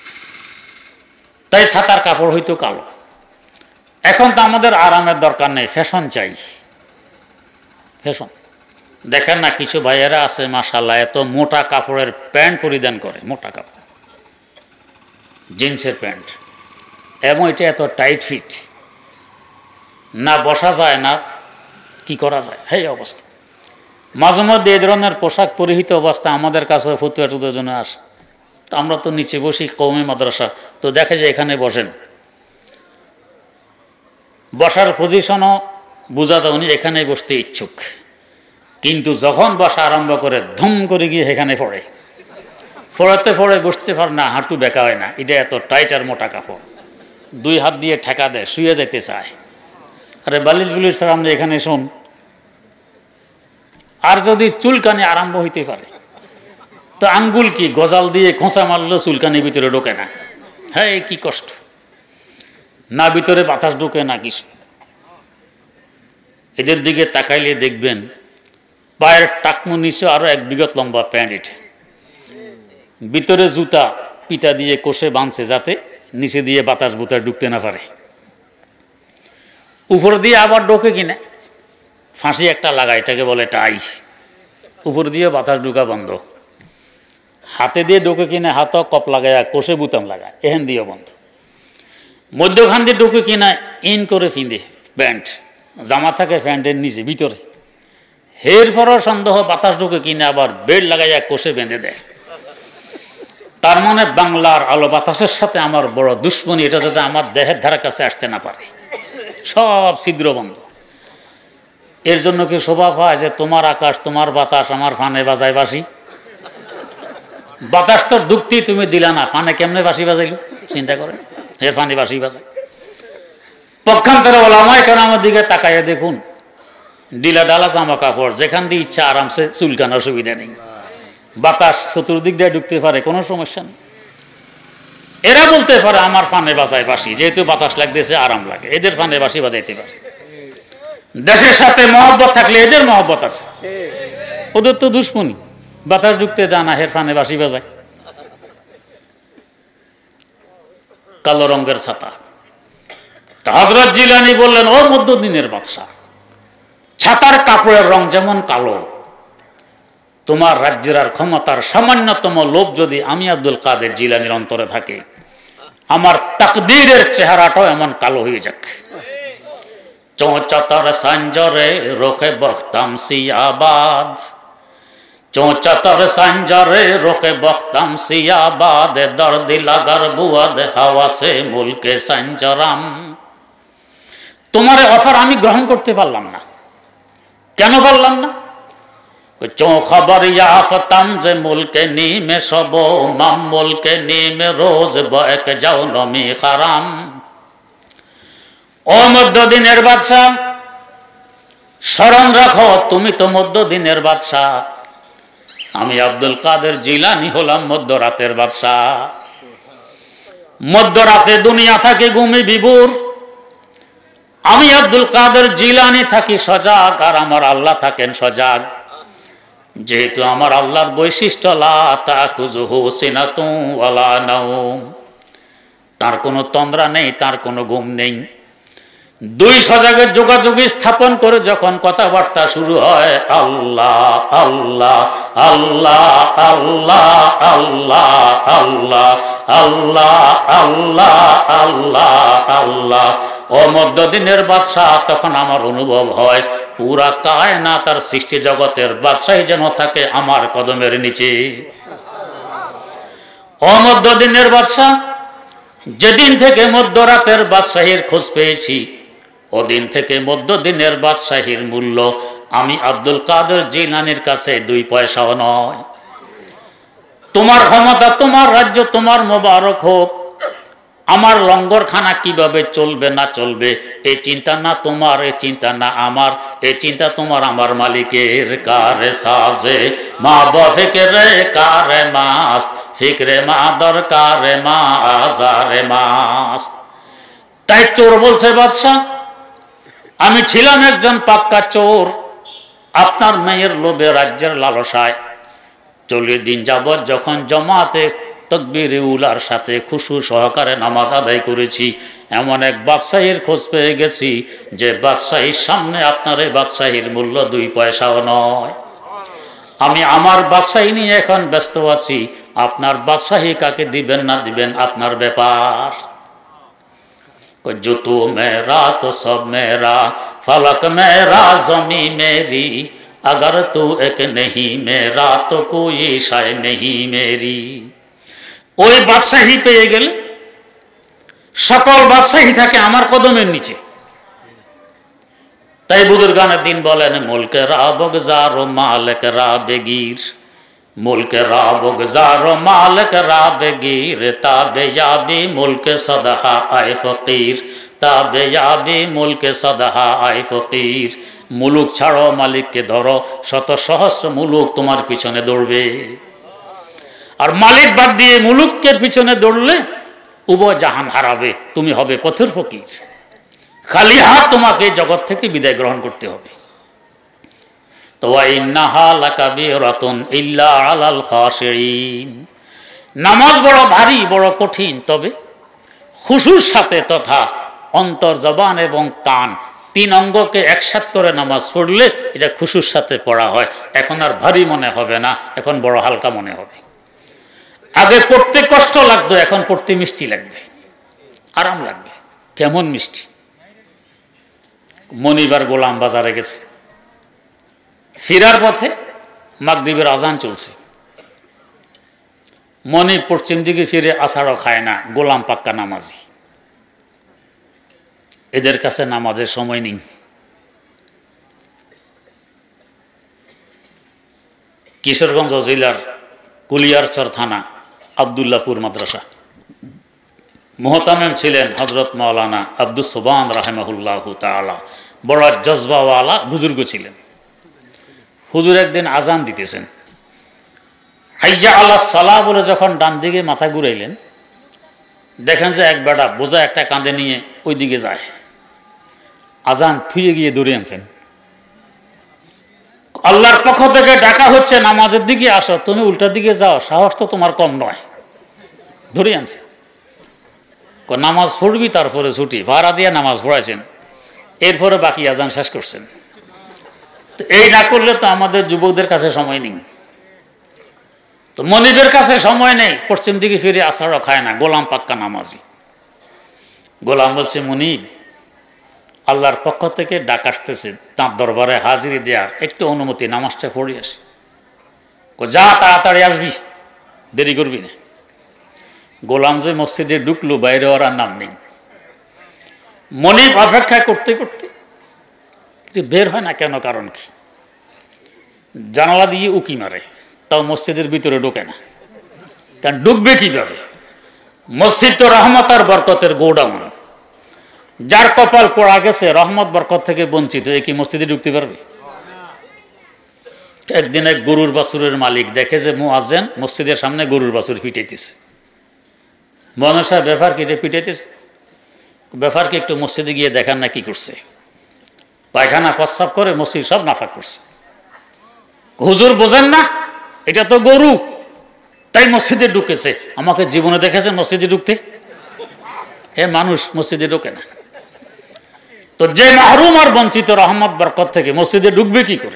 তাই ছাতার কাপড় হইতো কালো। এখন তো আমাদের আরামের দরকার নেই, ফ্যাশন চাই, ফ্যাশন। দেখেন না কিছু ভাইয়েরা আছে মাশাআল্লাহ, এত মোটা কাপড়ের প্যান্ট পরিধান করে, মোটা কাপড়, জিন্সের প্যান্ট, এবং এটা এত টাইট ফিট, না বসা যায় না কি করা যায়, এই অবস্থা। মাঝে মধ্যে এই ধরনের পোশাক পরিহিত অবস্থা আমাদের কাছে ফতুয়া টুতুয়ার জন্য আসে। তো আমরা তো নিচে বসি, কওমি মাদ্রাসা, তো দেখে যে এখানে বসেন, বসার পজিশনও বোঝা যায় উনি এখানে বসতে ইচ্ছুক, কিন্তু যখন বসা আরম্ভ করে ধুম করে গিয়ে এখানে পড়ে, পড়াতে পড়ে বসতে পারে না, হাঁটু বেঁকা হয় না, এটা এত টাইট আর মোটা কাপড়, দুই হাত দিয়ে ঠেকা দেয়, শুয়ে যেতে চায়। আরে বালিশ বুলির সামনে এখানে শোন। আর যদি চুলকানি আরম্ভ হইতে পারে, তো আঙ্গুল কি গজাল দিয়ে খোঁচা মারলেও চুলকানি ভিতরে ঢোকে না। হ্যাঁ, কি কষ্ট, না ভিতরে বাতাস ঢোকে না কিছু। এদের দিকে তাকাইলে দেখবেন পায়ের টাকমু নিচে আরো এক বিগত লম্বা প্যান্ট, এটা ভিতরে জুতা পিটা দিয়ে কষে বাঁধছে যাতে নিচে দিয়ে বাতাস বুতাস ঢুকতে না পারে। উপর দিয়ে আবার ঢোকে কিনা ফাঁসি একটা লাগা, এটাকে বলে টাই, উপর দিয়ে বাতাস ঢুকা বন্ধ। হাতে দিয়ে ঢোকে কিনা হাত কপ লাগায় কষে বুতাম লাগায়, এহেন দিয়ে বন্ধ। মধ্যখান দিয়ে ঢোকে কিনা ইন করে ফিন্দে প্যান্ট, জামা থাকে প্যান্টের নিচে ভিতরে, হের পরও সন্দেহ বাতাস ঢুকে কিনা আবার বেড লাগাইয়া কষে বেঁধে দেয়। তার মানে বাংলার আলো বাতাসের সাথে আমার বড় দুশ্মনী, এটা যাতে আমার দেহের ধারা কাছে আসতে না পারে, সব ছিদ্র বন্ধ। এর জন্য কি শোভা পায় যে তোমার আকাশ তোমার বাতাস আমার ফানে বাজায় বাসি? বাতাস তো ঢুকতেই তুমি দিলা না, ফানে কেমনে বাসি বাজাইল চিন্তা করে, এর ফানে বাসি বাজায়। পক্ষান্তরে ওলামায়ে কেরামের দিকে তাকাইয়া দেখুন, ডিলা ডালা জামা কাপড়, যেখান দিয়ে ইচ্ছা আরামসে চুলকানোর সুবিধা নেই, বাতাস চতুর্দিক দিয়ে ঢুকতে পারে, কোনো সমস্যা নেই। এরা বলতে পারে আমার ফানে বাজায় বাসি, যেহেতু বাতাস লাগতেছে আরাম লাগে, এদের ফানে বাসি বাজাইতে পারে। দেশের সাথে মহব্বত থাকলে এদের মহব্বত আছে, ওদের তো দুশ্মনী, বাতাস ঢুকতে দেয় না, হের ফানে বাসি বাজায়। কালো রঙের ছাতা। হযরত জিলানী বললেন, ও মধ্যদিনের বাদশা, ছাতার কাপড়ের রং যেমন কালো, তোমার রাজ্যের আর ক্ষমতার সামান্যতম লোভ যদি আমি আব্দুল কাদের জিলানীর অন্তরে থাকে, আমার তাকদীরের চেহারাটাও এমন কালো হয়ে যাক। চৌচাতার সাঞ্জরে রোকে বখতাম সিয়াবাদ, চৌচাতার সাঞ্জরে রোকে বখতাম সিয়াবাদ, দর্দি লাগার বুয়াদ হাওয়াসে মুলকে সাঞ্জরাম। তোমার অফার আমি গ্রহণ করতে পারলাম না। কেন পারলাম না? চো খবর ইয়াফতাম যে মুলকে নিমে সব মাম মুলকে নিমে রোজ বয়েক যাও নমি খারাম। ও মধ্যদিনের বাদশা, স্মরণ রাখো তুমি তো মধ্যদিনের বাদশা, আমি আব্দুল কাদের জিলানী হলাম মধ্যরাতের বাদশা। মধ্যরাতে দুনিয়া থাকে ঘুমি বিভোর, আমি আব্দুল কাদের জিলানী থাকি সজাগ, আর আমার আল্লাহ থাকেন সজাগ। যেহেতু আমার আল্লাহর বৈশিষ্ট্য লা তাখুযুহু সিনাতুন ওয়ালা নাওম, তার কোনো তন্দ্রা নেই, তার কোনো ঘুম নেই। দুই সজাগের যোগাযোগী স্থাপন করে যখন কথাবার্তা শুরু হয়, আল্লাহ আল্লাহ আল্লাহ আল্লাহ আল্লাহ আল্লাহ আল্লাহ আল্লাহ আল্লাহ আল্লাহ, ও মধ্যদিনের বাদশা, তখন আমার অনুভব হয় পুরা কায়নাত তার সৃষ্টি জগতের বাদশাহী যেন থাকে আমার কদমের নিচে। ও মধ্যদিনের বাদশা, যেদিন থেকে মধ্যরাতের বাদশাহীর খোঁজ পেয়েছি, ওদিন থেকে মধ্যদিনের বাদশাহীর মূল্য আমি আব্দুল কাদের জিলানীর কাছে দুই পয়সাও নয়। তোমার ক্ষমতা, তোমার রাজ্য, তোমার মোবারক হোক, আমার লঙ্গরখানা কিভাবে চলবে না চলবে এই চিন্তা না তোমার, এই চিন্তা না আমার, এই চিন্তা তোমার আমার মালিকের। কারে সাজে মা বফিকরে কারে মাস, ফিকরে মা দরকারে মা আজারে মাস। তাই চোর বলছে বাদশা, আমি ছিলাম একজন পাক্কা চোর, আপনার মেয়ের লোভে, রাজ্যের লালসায় চল্লিশ দিন যাবৎ যখন জমাতে তকবীরে উলার সাথে খুশু সহকারে নামাজ আদায় করেছি, এমন এক বাদশাহীর খোঁজ পেয়ে গেছি যে বাদশাহীর সামনে আপনার এই বাদশাহীর মূল্য দুই পয়সাও নয়। আমি আমার বাদশাহী নিয়ে এখন ব্যস্ত আছি, আপনার বাদশাহী কাকে দিবেন না দিবেন আপনার ব্যাপার। जो तू मेरा तो सब मेरा, फलक मेरा जमी मेरी, अगर तू एक नहीं मेरा तो कोई शाय नहीं मेरी। ওই বাদশাহী পেয়ে গেলে সকল বাদশাহী থাকে আমার কদমের নিচে। তাই বুজুর্গানের দিন বলেন, মুলকে রা বগজার ও মালিক রা বেগির, मुल्क रा बगजारो मालिक रा बेगीर, ताबे याबी मुल्क सदहा आए फकीर, ताबे याबी मुल्क सदहा आए फकीर। मुलुक छाड़ो मालिक के धरो, शत सहस्र मुलुक तुम्हार पिछने दौड़बे। और मालिक बाद दिए मुलुक के पिछने दौड़ले उभय জাহান হারাবে, তুমি হবে পথের ফকির। খালি হাত তোমাকে জগৎ থেকে বিদায় গ্রহণ করতে হবে। নামাজ বড় ভারী, বড় কঠিন, তবে খুশুর সাথে তথা অন্তর, জবান এবং কান তিন অঙ্গকে একসাথে করে নামাজ পড়লে এটা খুশুর সাথে পড়া হয়। এখন আর ভারী মনে হবে না, এখন বড় হালকা মনে হবে। আগে পড়তে কষ্ট লাগতো, এখন পড়তে মিষ্টি লাগবে, আরাম লাগবে। কেমন মিষ্টি! মনিবার গোলাম বাজারে গেছে, ফিরার পথে মাগরিবের আজান চলছে। মনি পশ্চিম দিকে ফিরে আছাড়ও খায় না, গোলাম পাক্কা নামাজি। এদের কাছে নামাজের সময় নেই। কিশোরগঞ্জ জেলার কুলিয়ারচর থানা আবদুল্লাপুর মাদ্রাসা, মুহতামিম ছিলেন হযরত মাওলানা আব্দুস সুবহান রাহিমাহুল্লাহু তাআলা। বড় জজবাওয়ালা বুজুর্গ ছিলেন। হুজুর একদিন আজান দিতেছেন, হাইয়া আলাস সালাহ বলে যখন ডান দিকে মাথা ঘুরাইলেন, দেখেন যে এক বেটা বোঝা একটা কাঁধে নিয়ে ওই দিকে যায়। আজান থুয়ে গিয়ে দৌড়ে আনছেন। আল্লাহর পক্ষ থেকে ডাকা হচ্ছে, নামাজের দিকে আসো, তুমি উল্টার দিকে যাও, সাহস তো তোমার কম নয়। ধরে আনছে, নামাজ পড়বি, তারপরে ছুটি ভাড়া দিয়ে নামাজ পড়াইছেন, এরপরে বাকি আজান শেষ করছেন। এই না করলে তো আমাদের যুবকদের কাছে সময় নেই, তো মনিবের কাছে সময় নেই, পশ্চিম দিকে ফিরে আছাড়ও খায় না, গোলাম পাক্কা নামাজি। গোলাম বলছে, মনিব আল্লাহর পক্ষ থেকে ডাক আসতেছে, তাঁর দরবারে হাজিরি দেওয়ার একটু অনুমতি, নামাজটা পড়ে আসি। যা তাড়াতাড়ি আসবি, দেরি করবি না। গোলাম যে মসজিদে ঢুকলো, বাইরে ওরার নাম নেই। মনিব অপেক্ষা করতে করতে বের হয় না কেন, কারণ কি? জানালা দিয়ে উকি মারে, তাও মসজিদের ভিতরে ঢোকে না। কারণ ঢুকবে কিভাবে? মসজিদ তো রহমত আর বরকতের গোডাউন। যার কপাল পড়া গেছে রহমত বরকত থেকে বঞ্চিত, এ কি মসজিদে ঢুকতে পারবে? একদিন এক গরুর বাছুরের মালিক দেখে যে মুয়াজ্জিন মসজিদের সামনে গরুর বাছুর পিটাইতেছে। মনে সাহেব ব্যাপার কি পিটাইতেছে? ব্যাপার কি একটু মসজিদে গিয়ে দেখান না কি করছে। পায়খানা প্রস্রাব করে মসজিদ সব নাফাক করছে। হুজুর বোঝেন না, এটা তো গরু, তাই মসজিদে ঢুকেছে। আমাকে জীবনে দেখেছেন মসজিদে ঢুকতে? এ মানুষ মসজিদে ঢোকে না। তো যে মাহরুম আর বঞ্চিত রহমত বরকত থেকে মসজিদে ঢুকবে কি করে?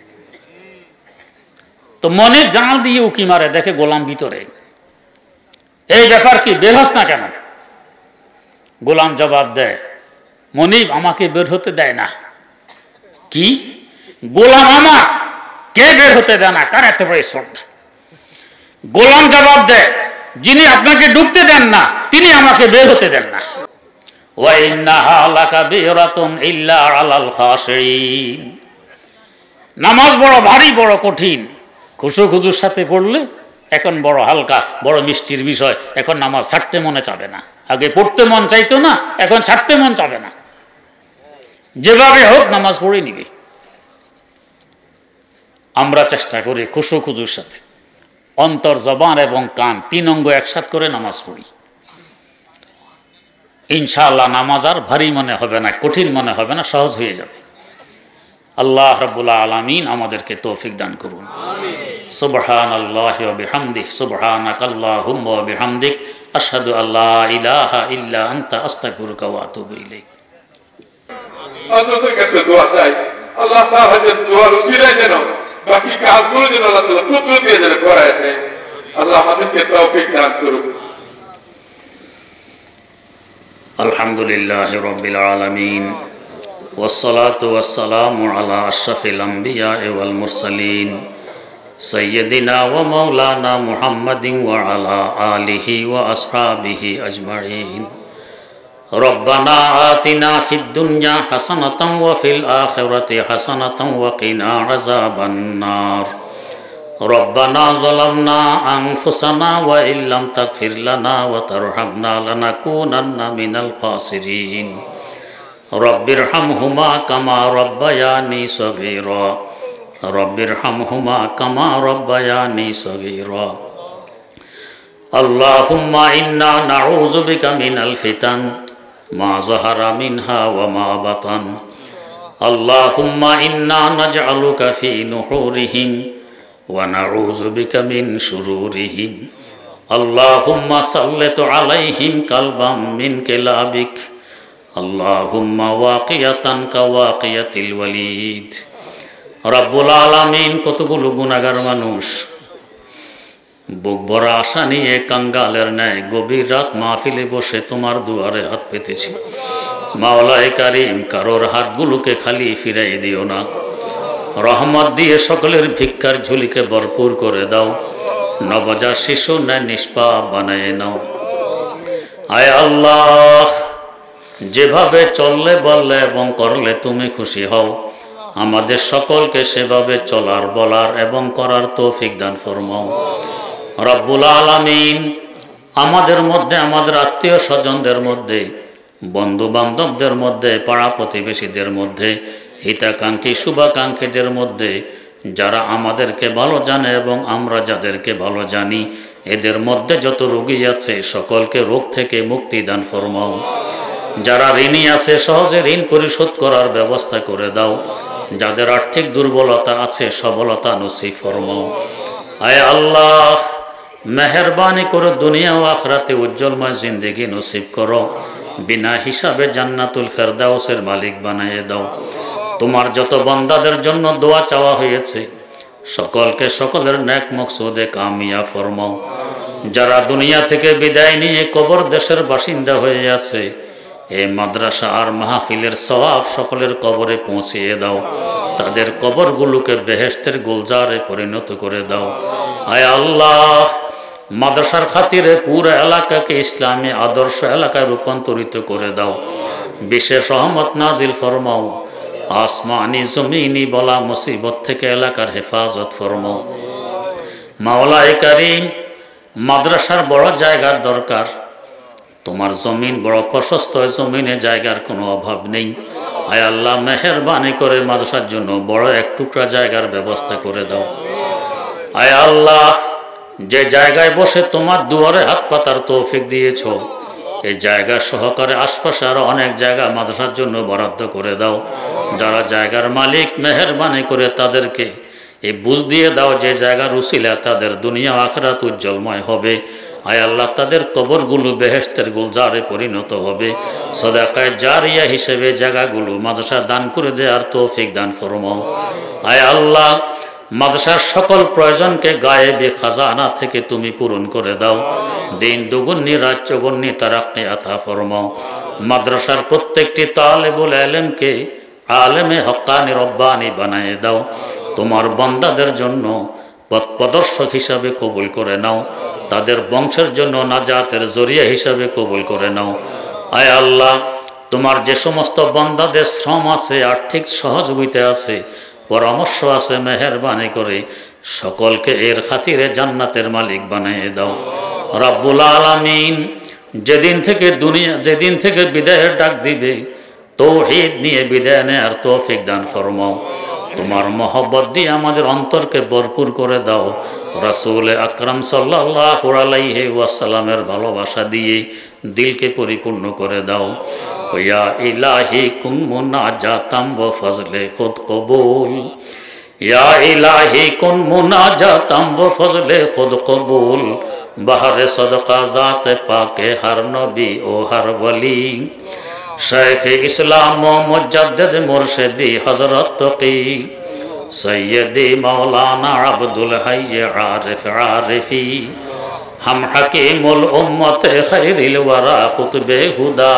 তো মনের জানাল দিয়ে উকি মারে, দেখে গোলাম ভিতরে। এই ব্যাপার কি, বের হস না কেন? গোলাম জবাব দেয়, মনিব আমাকে বের হতে দেয় না। কি? গোলাম আমার, কে বের হতে দেয় না? কার এত বড় শ্রদ্ধা? গোলাম জবাব দেয়, যিনি আপনাকে ঢুকতে দেন না তিনি আমাকে বের হতে দেন না। ওয়া ইন্নাহা লাকাবীরাতুন ইল্লা আলাল খাশিঈন। নামাজ বড় ভারী, বড় কঠিন। খুশু খুজুর সাথে পড়লে এখন বড় হালকা, বড় মিষ্টির বিষয়। এখন নামাজ ছাড়তে মনে চাবে না। আগে পড়তে মন চাইতো না, এখন ছাড়তে মন চাবে না। যেভাবে হোক নামাজ পড়ে নিবে। আমরা চেষ্টা করি খুশু খুজুর সাথে অন্তর, জবান এবং কান তিন অঙ্গ একসাথ করে নামাজ পড়ি। ইনশাআল্লাহ নামাজ আর ভারী মনে হবে না, কঠিন মনে হবে না, সহজ হয়ে যাবে। আল্লাহ রাব্বুল আলামিন আমাদেরকে তৌফিক দান করুন। সুবহানাল্লাহি ওয়া বিহামদিহি, সুবহানাকাল্লাহুম্মা ওয়া বিহামদিক, আশহাদু আল্লা ইলাহা ইল্লা আনতা, আস্তাগফিরুকা ওয়া আতুবু ইলাইক। আল্লাহর কাছে দোয়া চাই, আল্লাহ তাআলা যেন দোয়ার উসিলায় যেন বাকি কাজগুলো যেন আল্লাহ তাআলা কবুল দিয়ে যেন করায় দেয়। আল্লাহ আমাদেরকে তৌফিক দান করুন। আলহামদুলিল্লাহি রাব্বিল আলামিন, ওয়াসসালাতু ওয়াসসালামু আলা আশরাফিল আমবিয়া'i ওয়াল মুরসালিন, সাইয়্যিদিনা ওয়া মাওলানা মুহাম্মাদিন ওয়া আলা আলিহি ওয়া আসহাবিহি আজমাইন। রব্বানা আতিনা ফিদ দুনিয়া হাসানাতাও ওয়া ফিল আখিরাতি হাসানাতাও ওয়া কিনা আযাবান নার। রব্বানা যালামনা আনফুসানা ওয়া ইল্লাম তাগফির লানা ওয়া তারহামনা লানাকুনান্না মিনাল খাসিরিন। রব্বিরহামহুমা কামা রব্বায়ানি সগীরা, রব্বিরহামহুমা কামা রব্বায়ানি সগীরা। আল্লাহুম্মা ইন্না নাউযু বিকা মিনাল ফিতান মা যাহারা মিনহা ওয়া মা বাতান। আল্লাহুম্মা ইন্না নাজআলুকা ফি নুহুরিহিম ওয়া নাউযু বিকা মিন শুরুরিহিম। আল্লাহুম্মা সাল্লিত আলাইহিম কালবাম মিন কিলাবিক। আল্লাহুম্মা ওয়াকিয়াতান কাওয়াকিয়াতিল ওয়ালিদ। রব্বুল আলামিন, কতগুলো গুনাহগার মানুষ বুক ভরা আশা নিয়ে কাঙ্গালের ন্যায় গভীর রাত মাহফিলে বসে তোমার দুয়ারে হাত পেতেছি। মাওলায়ে কারীম, কারোর হাতগুলোকে খালি ফিরাই দিও না। রহমত দিয়ে সকলের ভিক্ষার ঝুলিকে ভরপুর করে দাও। নবজাত শিশু ন্যায় নিষ্পাপ বানায় নাও। আয় আল্লাহ, যেভাবে চললে বললে এবং করলে তুমি খুশি হও, আমাদের সকলকে সেভাবে চলার, বলার এবং করার তৌফিক দান ফরমাও। রব্বুল আলামিন, আমাদের মধ্যে, আমাদের আত্মীয় স্বজনদের মধ্যে, বন্ধু বান্ধবদের মধ্যে, পাড়া প্রতিবেশীদের মধ্যে, হিতাকাঙ্ক্ষী শুভাকাঙ্ক্ষীদের মধ্যে যারা আমাদেরকে ভালো জানে এবং আমরা যাদেরকে ভালো জানি, এদের মধ্যে যত রোগী আছে সকলকে রোগ থেকে মুক্তি দান ফরমাও। যারা ঋণী আছে সহজে ঋণ পরিশোধ করার ব্যবস্থা করে দাও। যাদের আর্থিক দুর্বলতা আছে সবলতা নসিব ফরমাও। আয় আল্লাহ, মেহেরবানি করে দুনিয়া ও আখিরাতে উজ্জ্বলময় জিন্দেগি নসিব করো। বিনা হিসাবে জান্নাতুল ফেরদাউসের মালিক বানিয়ে দাও। তোমার যত বান্দাদের জন্য দোয়া চাওয়া হয়েছে সকলকে সকলের নেক মকসুদে কামিয়া ফরমাও। যারা দুনিয়া থেকে বিদায় নিয়ে কবর দেশের বাসিন্দা হয়ে আছে, এই মাদ্রাসা আর মাহফিলের সওয়াব সকলের কবরে পৌঁছিয়ে দাও। তাদের কবরগুলোকে বেহেশতের গুলজারে পরিণত করে দাও। আয় আল্লাহ, মাদ্রাসার খাতিরে পুরো এলাকাকে ইসলামী আদর্শ এলাকায় রূপান্তরিত করে দাও। বিশেষ রহমত নাজিল ফরমাও। আসমানি জমিনি বলা মুসিবত থেকে এলাকার হেফাজত ফরমাও। মাওলায়ে কারীম, মাদ্রাসার বড় জায়গার দরকার। তোমার জমিন বড় প্রশস্ত, জমিনে জায়গার কোনো অভাব নেই। আয় আল্লাহ, মেহেরবানি করে মাদ্রাসার জন্য বড় এক টুকরা জায়গার ব্যবস্থা করে দাও। আয় আল্লাহ, যে জায়গায় বসে তোমার দুয়ারে হাত পাতার তৌফিক দিয়েছ, এই জায়গা সহকারে আশপাশে আরো অনেক জায়গা মাদ্রাসার জন্য বরাদ্দ করে দাও। যারা জায়গার মালিক, মেহেরবানি করে তাদেরকে এই বুঝ দিয়ে দাও যে জায়গার উসিলা তাদের দুনিয়া আখিরাত উজ্জ্বলময় হবে। আয় আল্লাহ, তাদের কবরগুলো বেহেশতের গুলজারে পরিণত হবে। সদাকায়ে জারিয়া হিসেবে জায়গাগুলো মাদ্রাসা দান করে দেওয়ার তৌফিক দান ফরমাও। আয় আল্লাহ, মাদ্রাসার সকল প্রয়োজনকে গায়েবে খাজানা থেকে তুমি পূরণ করে দাও। দিন দুগুন্নি রাত চৌগুন্নি তারাক্কি আতা ফরমাও। মাদ্রাসার প্রত্যেকটি তালেবুল ইলমকে আলেমে হক্কানি রব্বানি বানিয়ে দাও। তোমার বান্দাদের জন্য পথ প্রদর্শক হিসাবে কবুল করে নাও। তাদের বংশের জন্য নাজাতের জরিয়া হিসাবে কবুল করে নাও। আয় আল্লাহ, তোমার যে সমস্ত বান্দাদের শ্রম আছে, আর্থিক সহযোগিতা আছে, পরামর্শ আছে, মেহেরবানি করে সকলকে এর খাতিরে জান্নাতের মালিক বানিয়ে দাও। রব্বুল আলামিন যেদিন থেকে দুনিয়া যেদিন থেকে বিদায়ের ডাক দিবে, তৌহিদ নিয়ে বিদায় নেয়ার তৌফিক দান ফরমাও। তোমার মহব্বত দিয়ে আমাদের অন্তরকে ভরপুর করে দাও। রাসূল আকরাম সাল্লাল্লাহু আলাইহি ওয়াসাল্লামের ভালোবাসা দিয়ে দিলকে পরিপূর্ণ করে দাও। ইয়া ইলাহি কুন মুনাজাতাম ওয়া ফজলে খুদ কবুল, ইয়া ইলাহি কুন মুনাজাতাম ওয়া ফজলে খুদ কবুল, বাহরে সদকা জাতে পাকে হর নবী ও হর ওলি, शेख इस्लाम मुजद्दिद मुर्शिदी हजरत तकी सैयदी मौलाना अब्दुल हय्य आरिफ आरिफी, हम हकीमुल उम्मत खैरिल वरा कुतबे हुदा,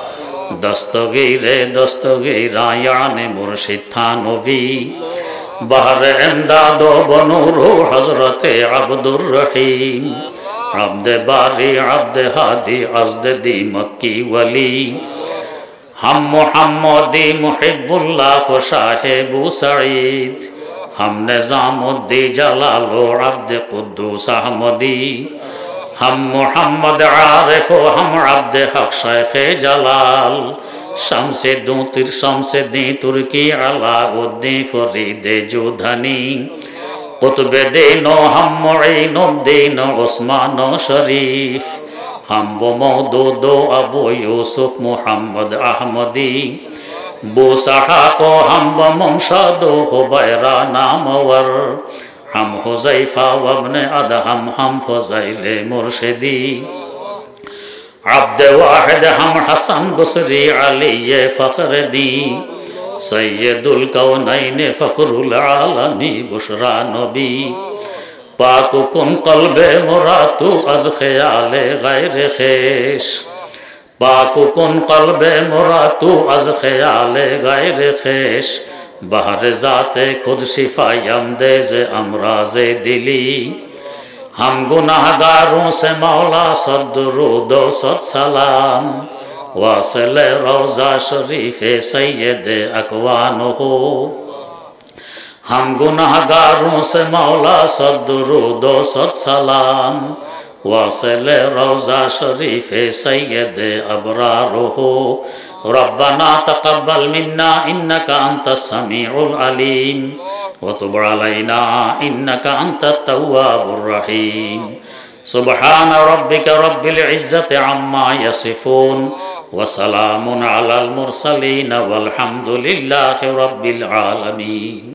दस्तगीरे दस्तगीरा यानी मुर्शिद थानवी, बहर इमदादो बनूरो हजरत अब्दुर रहीम, अब्द बारी अब्द हादी अज़्द दी मक्की वली, हम मुहम्मदी मुहिब्बुल्लाह साहिबु सईद, हम निज़ामुद्दी जलालो अब्द कुद्दूस अहमदी, हम मुहम्मद आरिफ हम अब्द हक शेख जलाल, शम्से दूतिर शम्से दी तुर्की अलाउद्दीन फरीद जोधनी, कुतुब दीनो हम मुईनुद्दीन उस्मान शरीफ, हम वो मौदूदो अबू यूसुफ मुहम्मद अहमदी, बूसहा को हम वो मुमशदो हुबैरा नामवर, हम हुज़ैफा वब्न अदहम हम फज़ैल मुर्शिदी, अब्द वाहिद हम हसन बसरी अली फ़ख्रदी, सैयदुल कौनैन फ़ख्रुल आलमी बुशरा नबी, पाक कुन कल्बे मुरातु अज ख्याले गैर खेश, पाक कुन कल्बे मुरातु अज ख्याले गैर खेश, बहर जाते खुद शिफायम देज़ अमराज़े दिली, हम गुनाहगारों से मौला सद दुरूद व सद सलाम, वासिल रोज़ा शरीफ सैयद अकवान हो, हम गुनाहगारों से मौला सद दुरूद व सद सलाम, वासिल रोज़ा शरीफ सैयद अबरार हो, रब्बना तक़ब्बल मिन्ना इन्नका अंतस समीउल अलीम, व तुब अलैना इन्नका अंतत तव्वाबुर रहीम। सुब्हान रब्बिका रब्बिल इज़्ज़ति अम्मा यसिफून, व सलामुन अलल मुरसलीन वल्हम्दुलिल्लाहि रब्बिल आलमीन।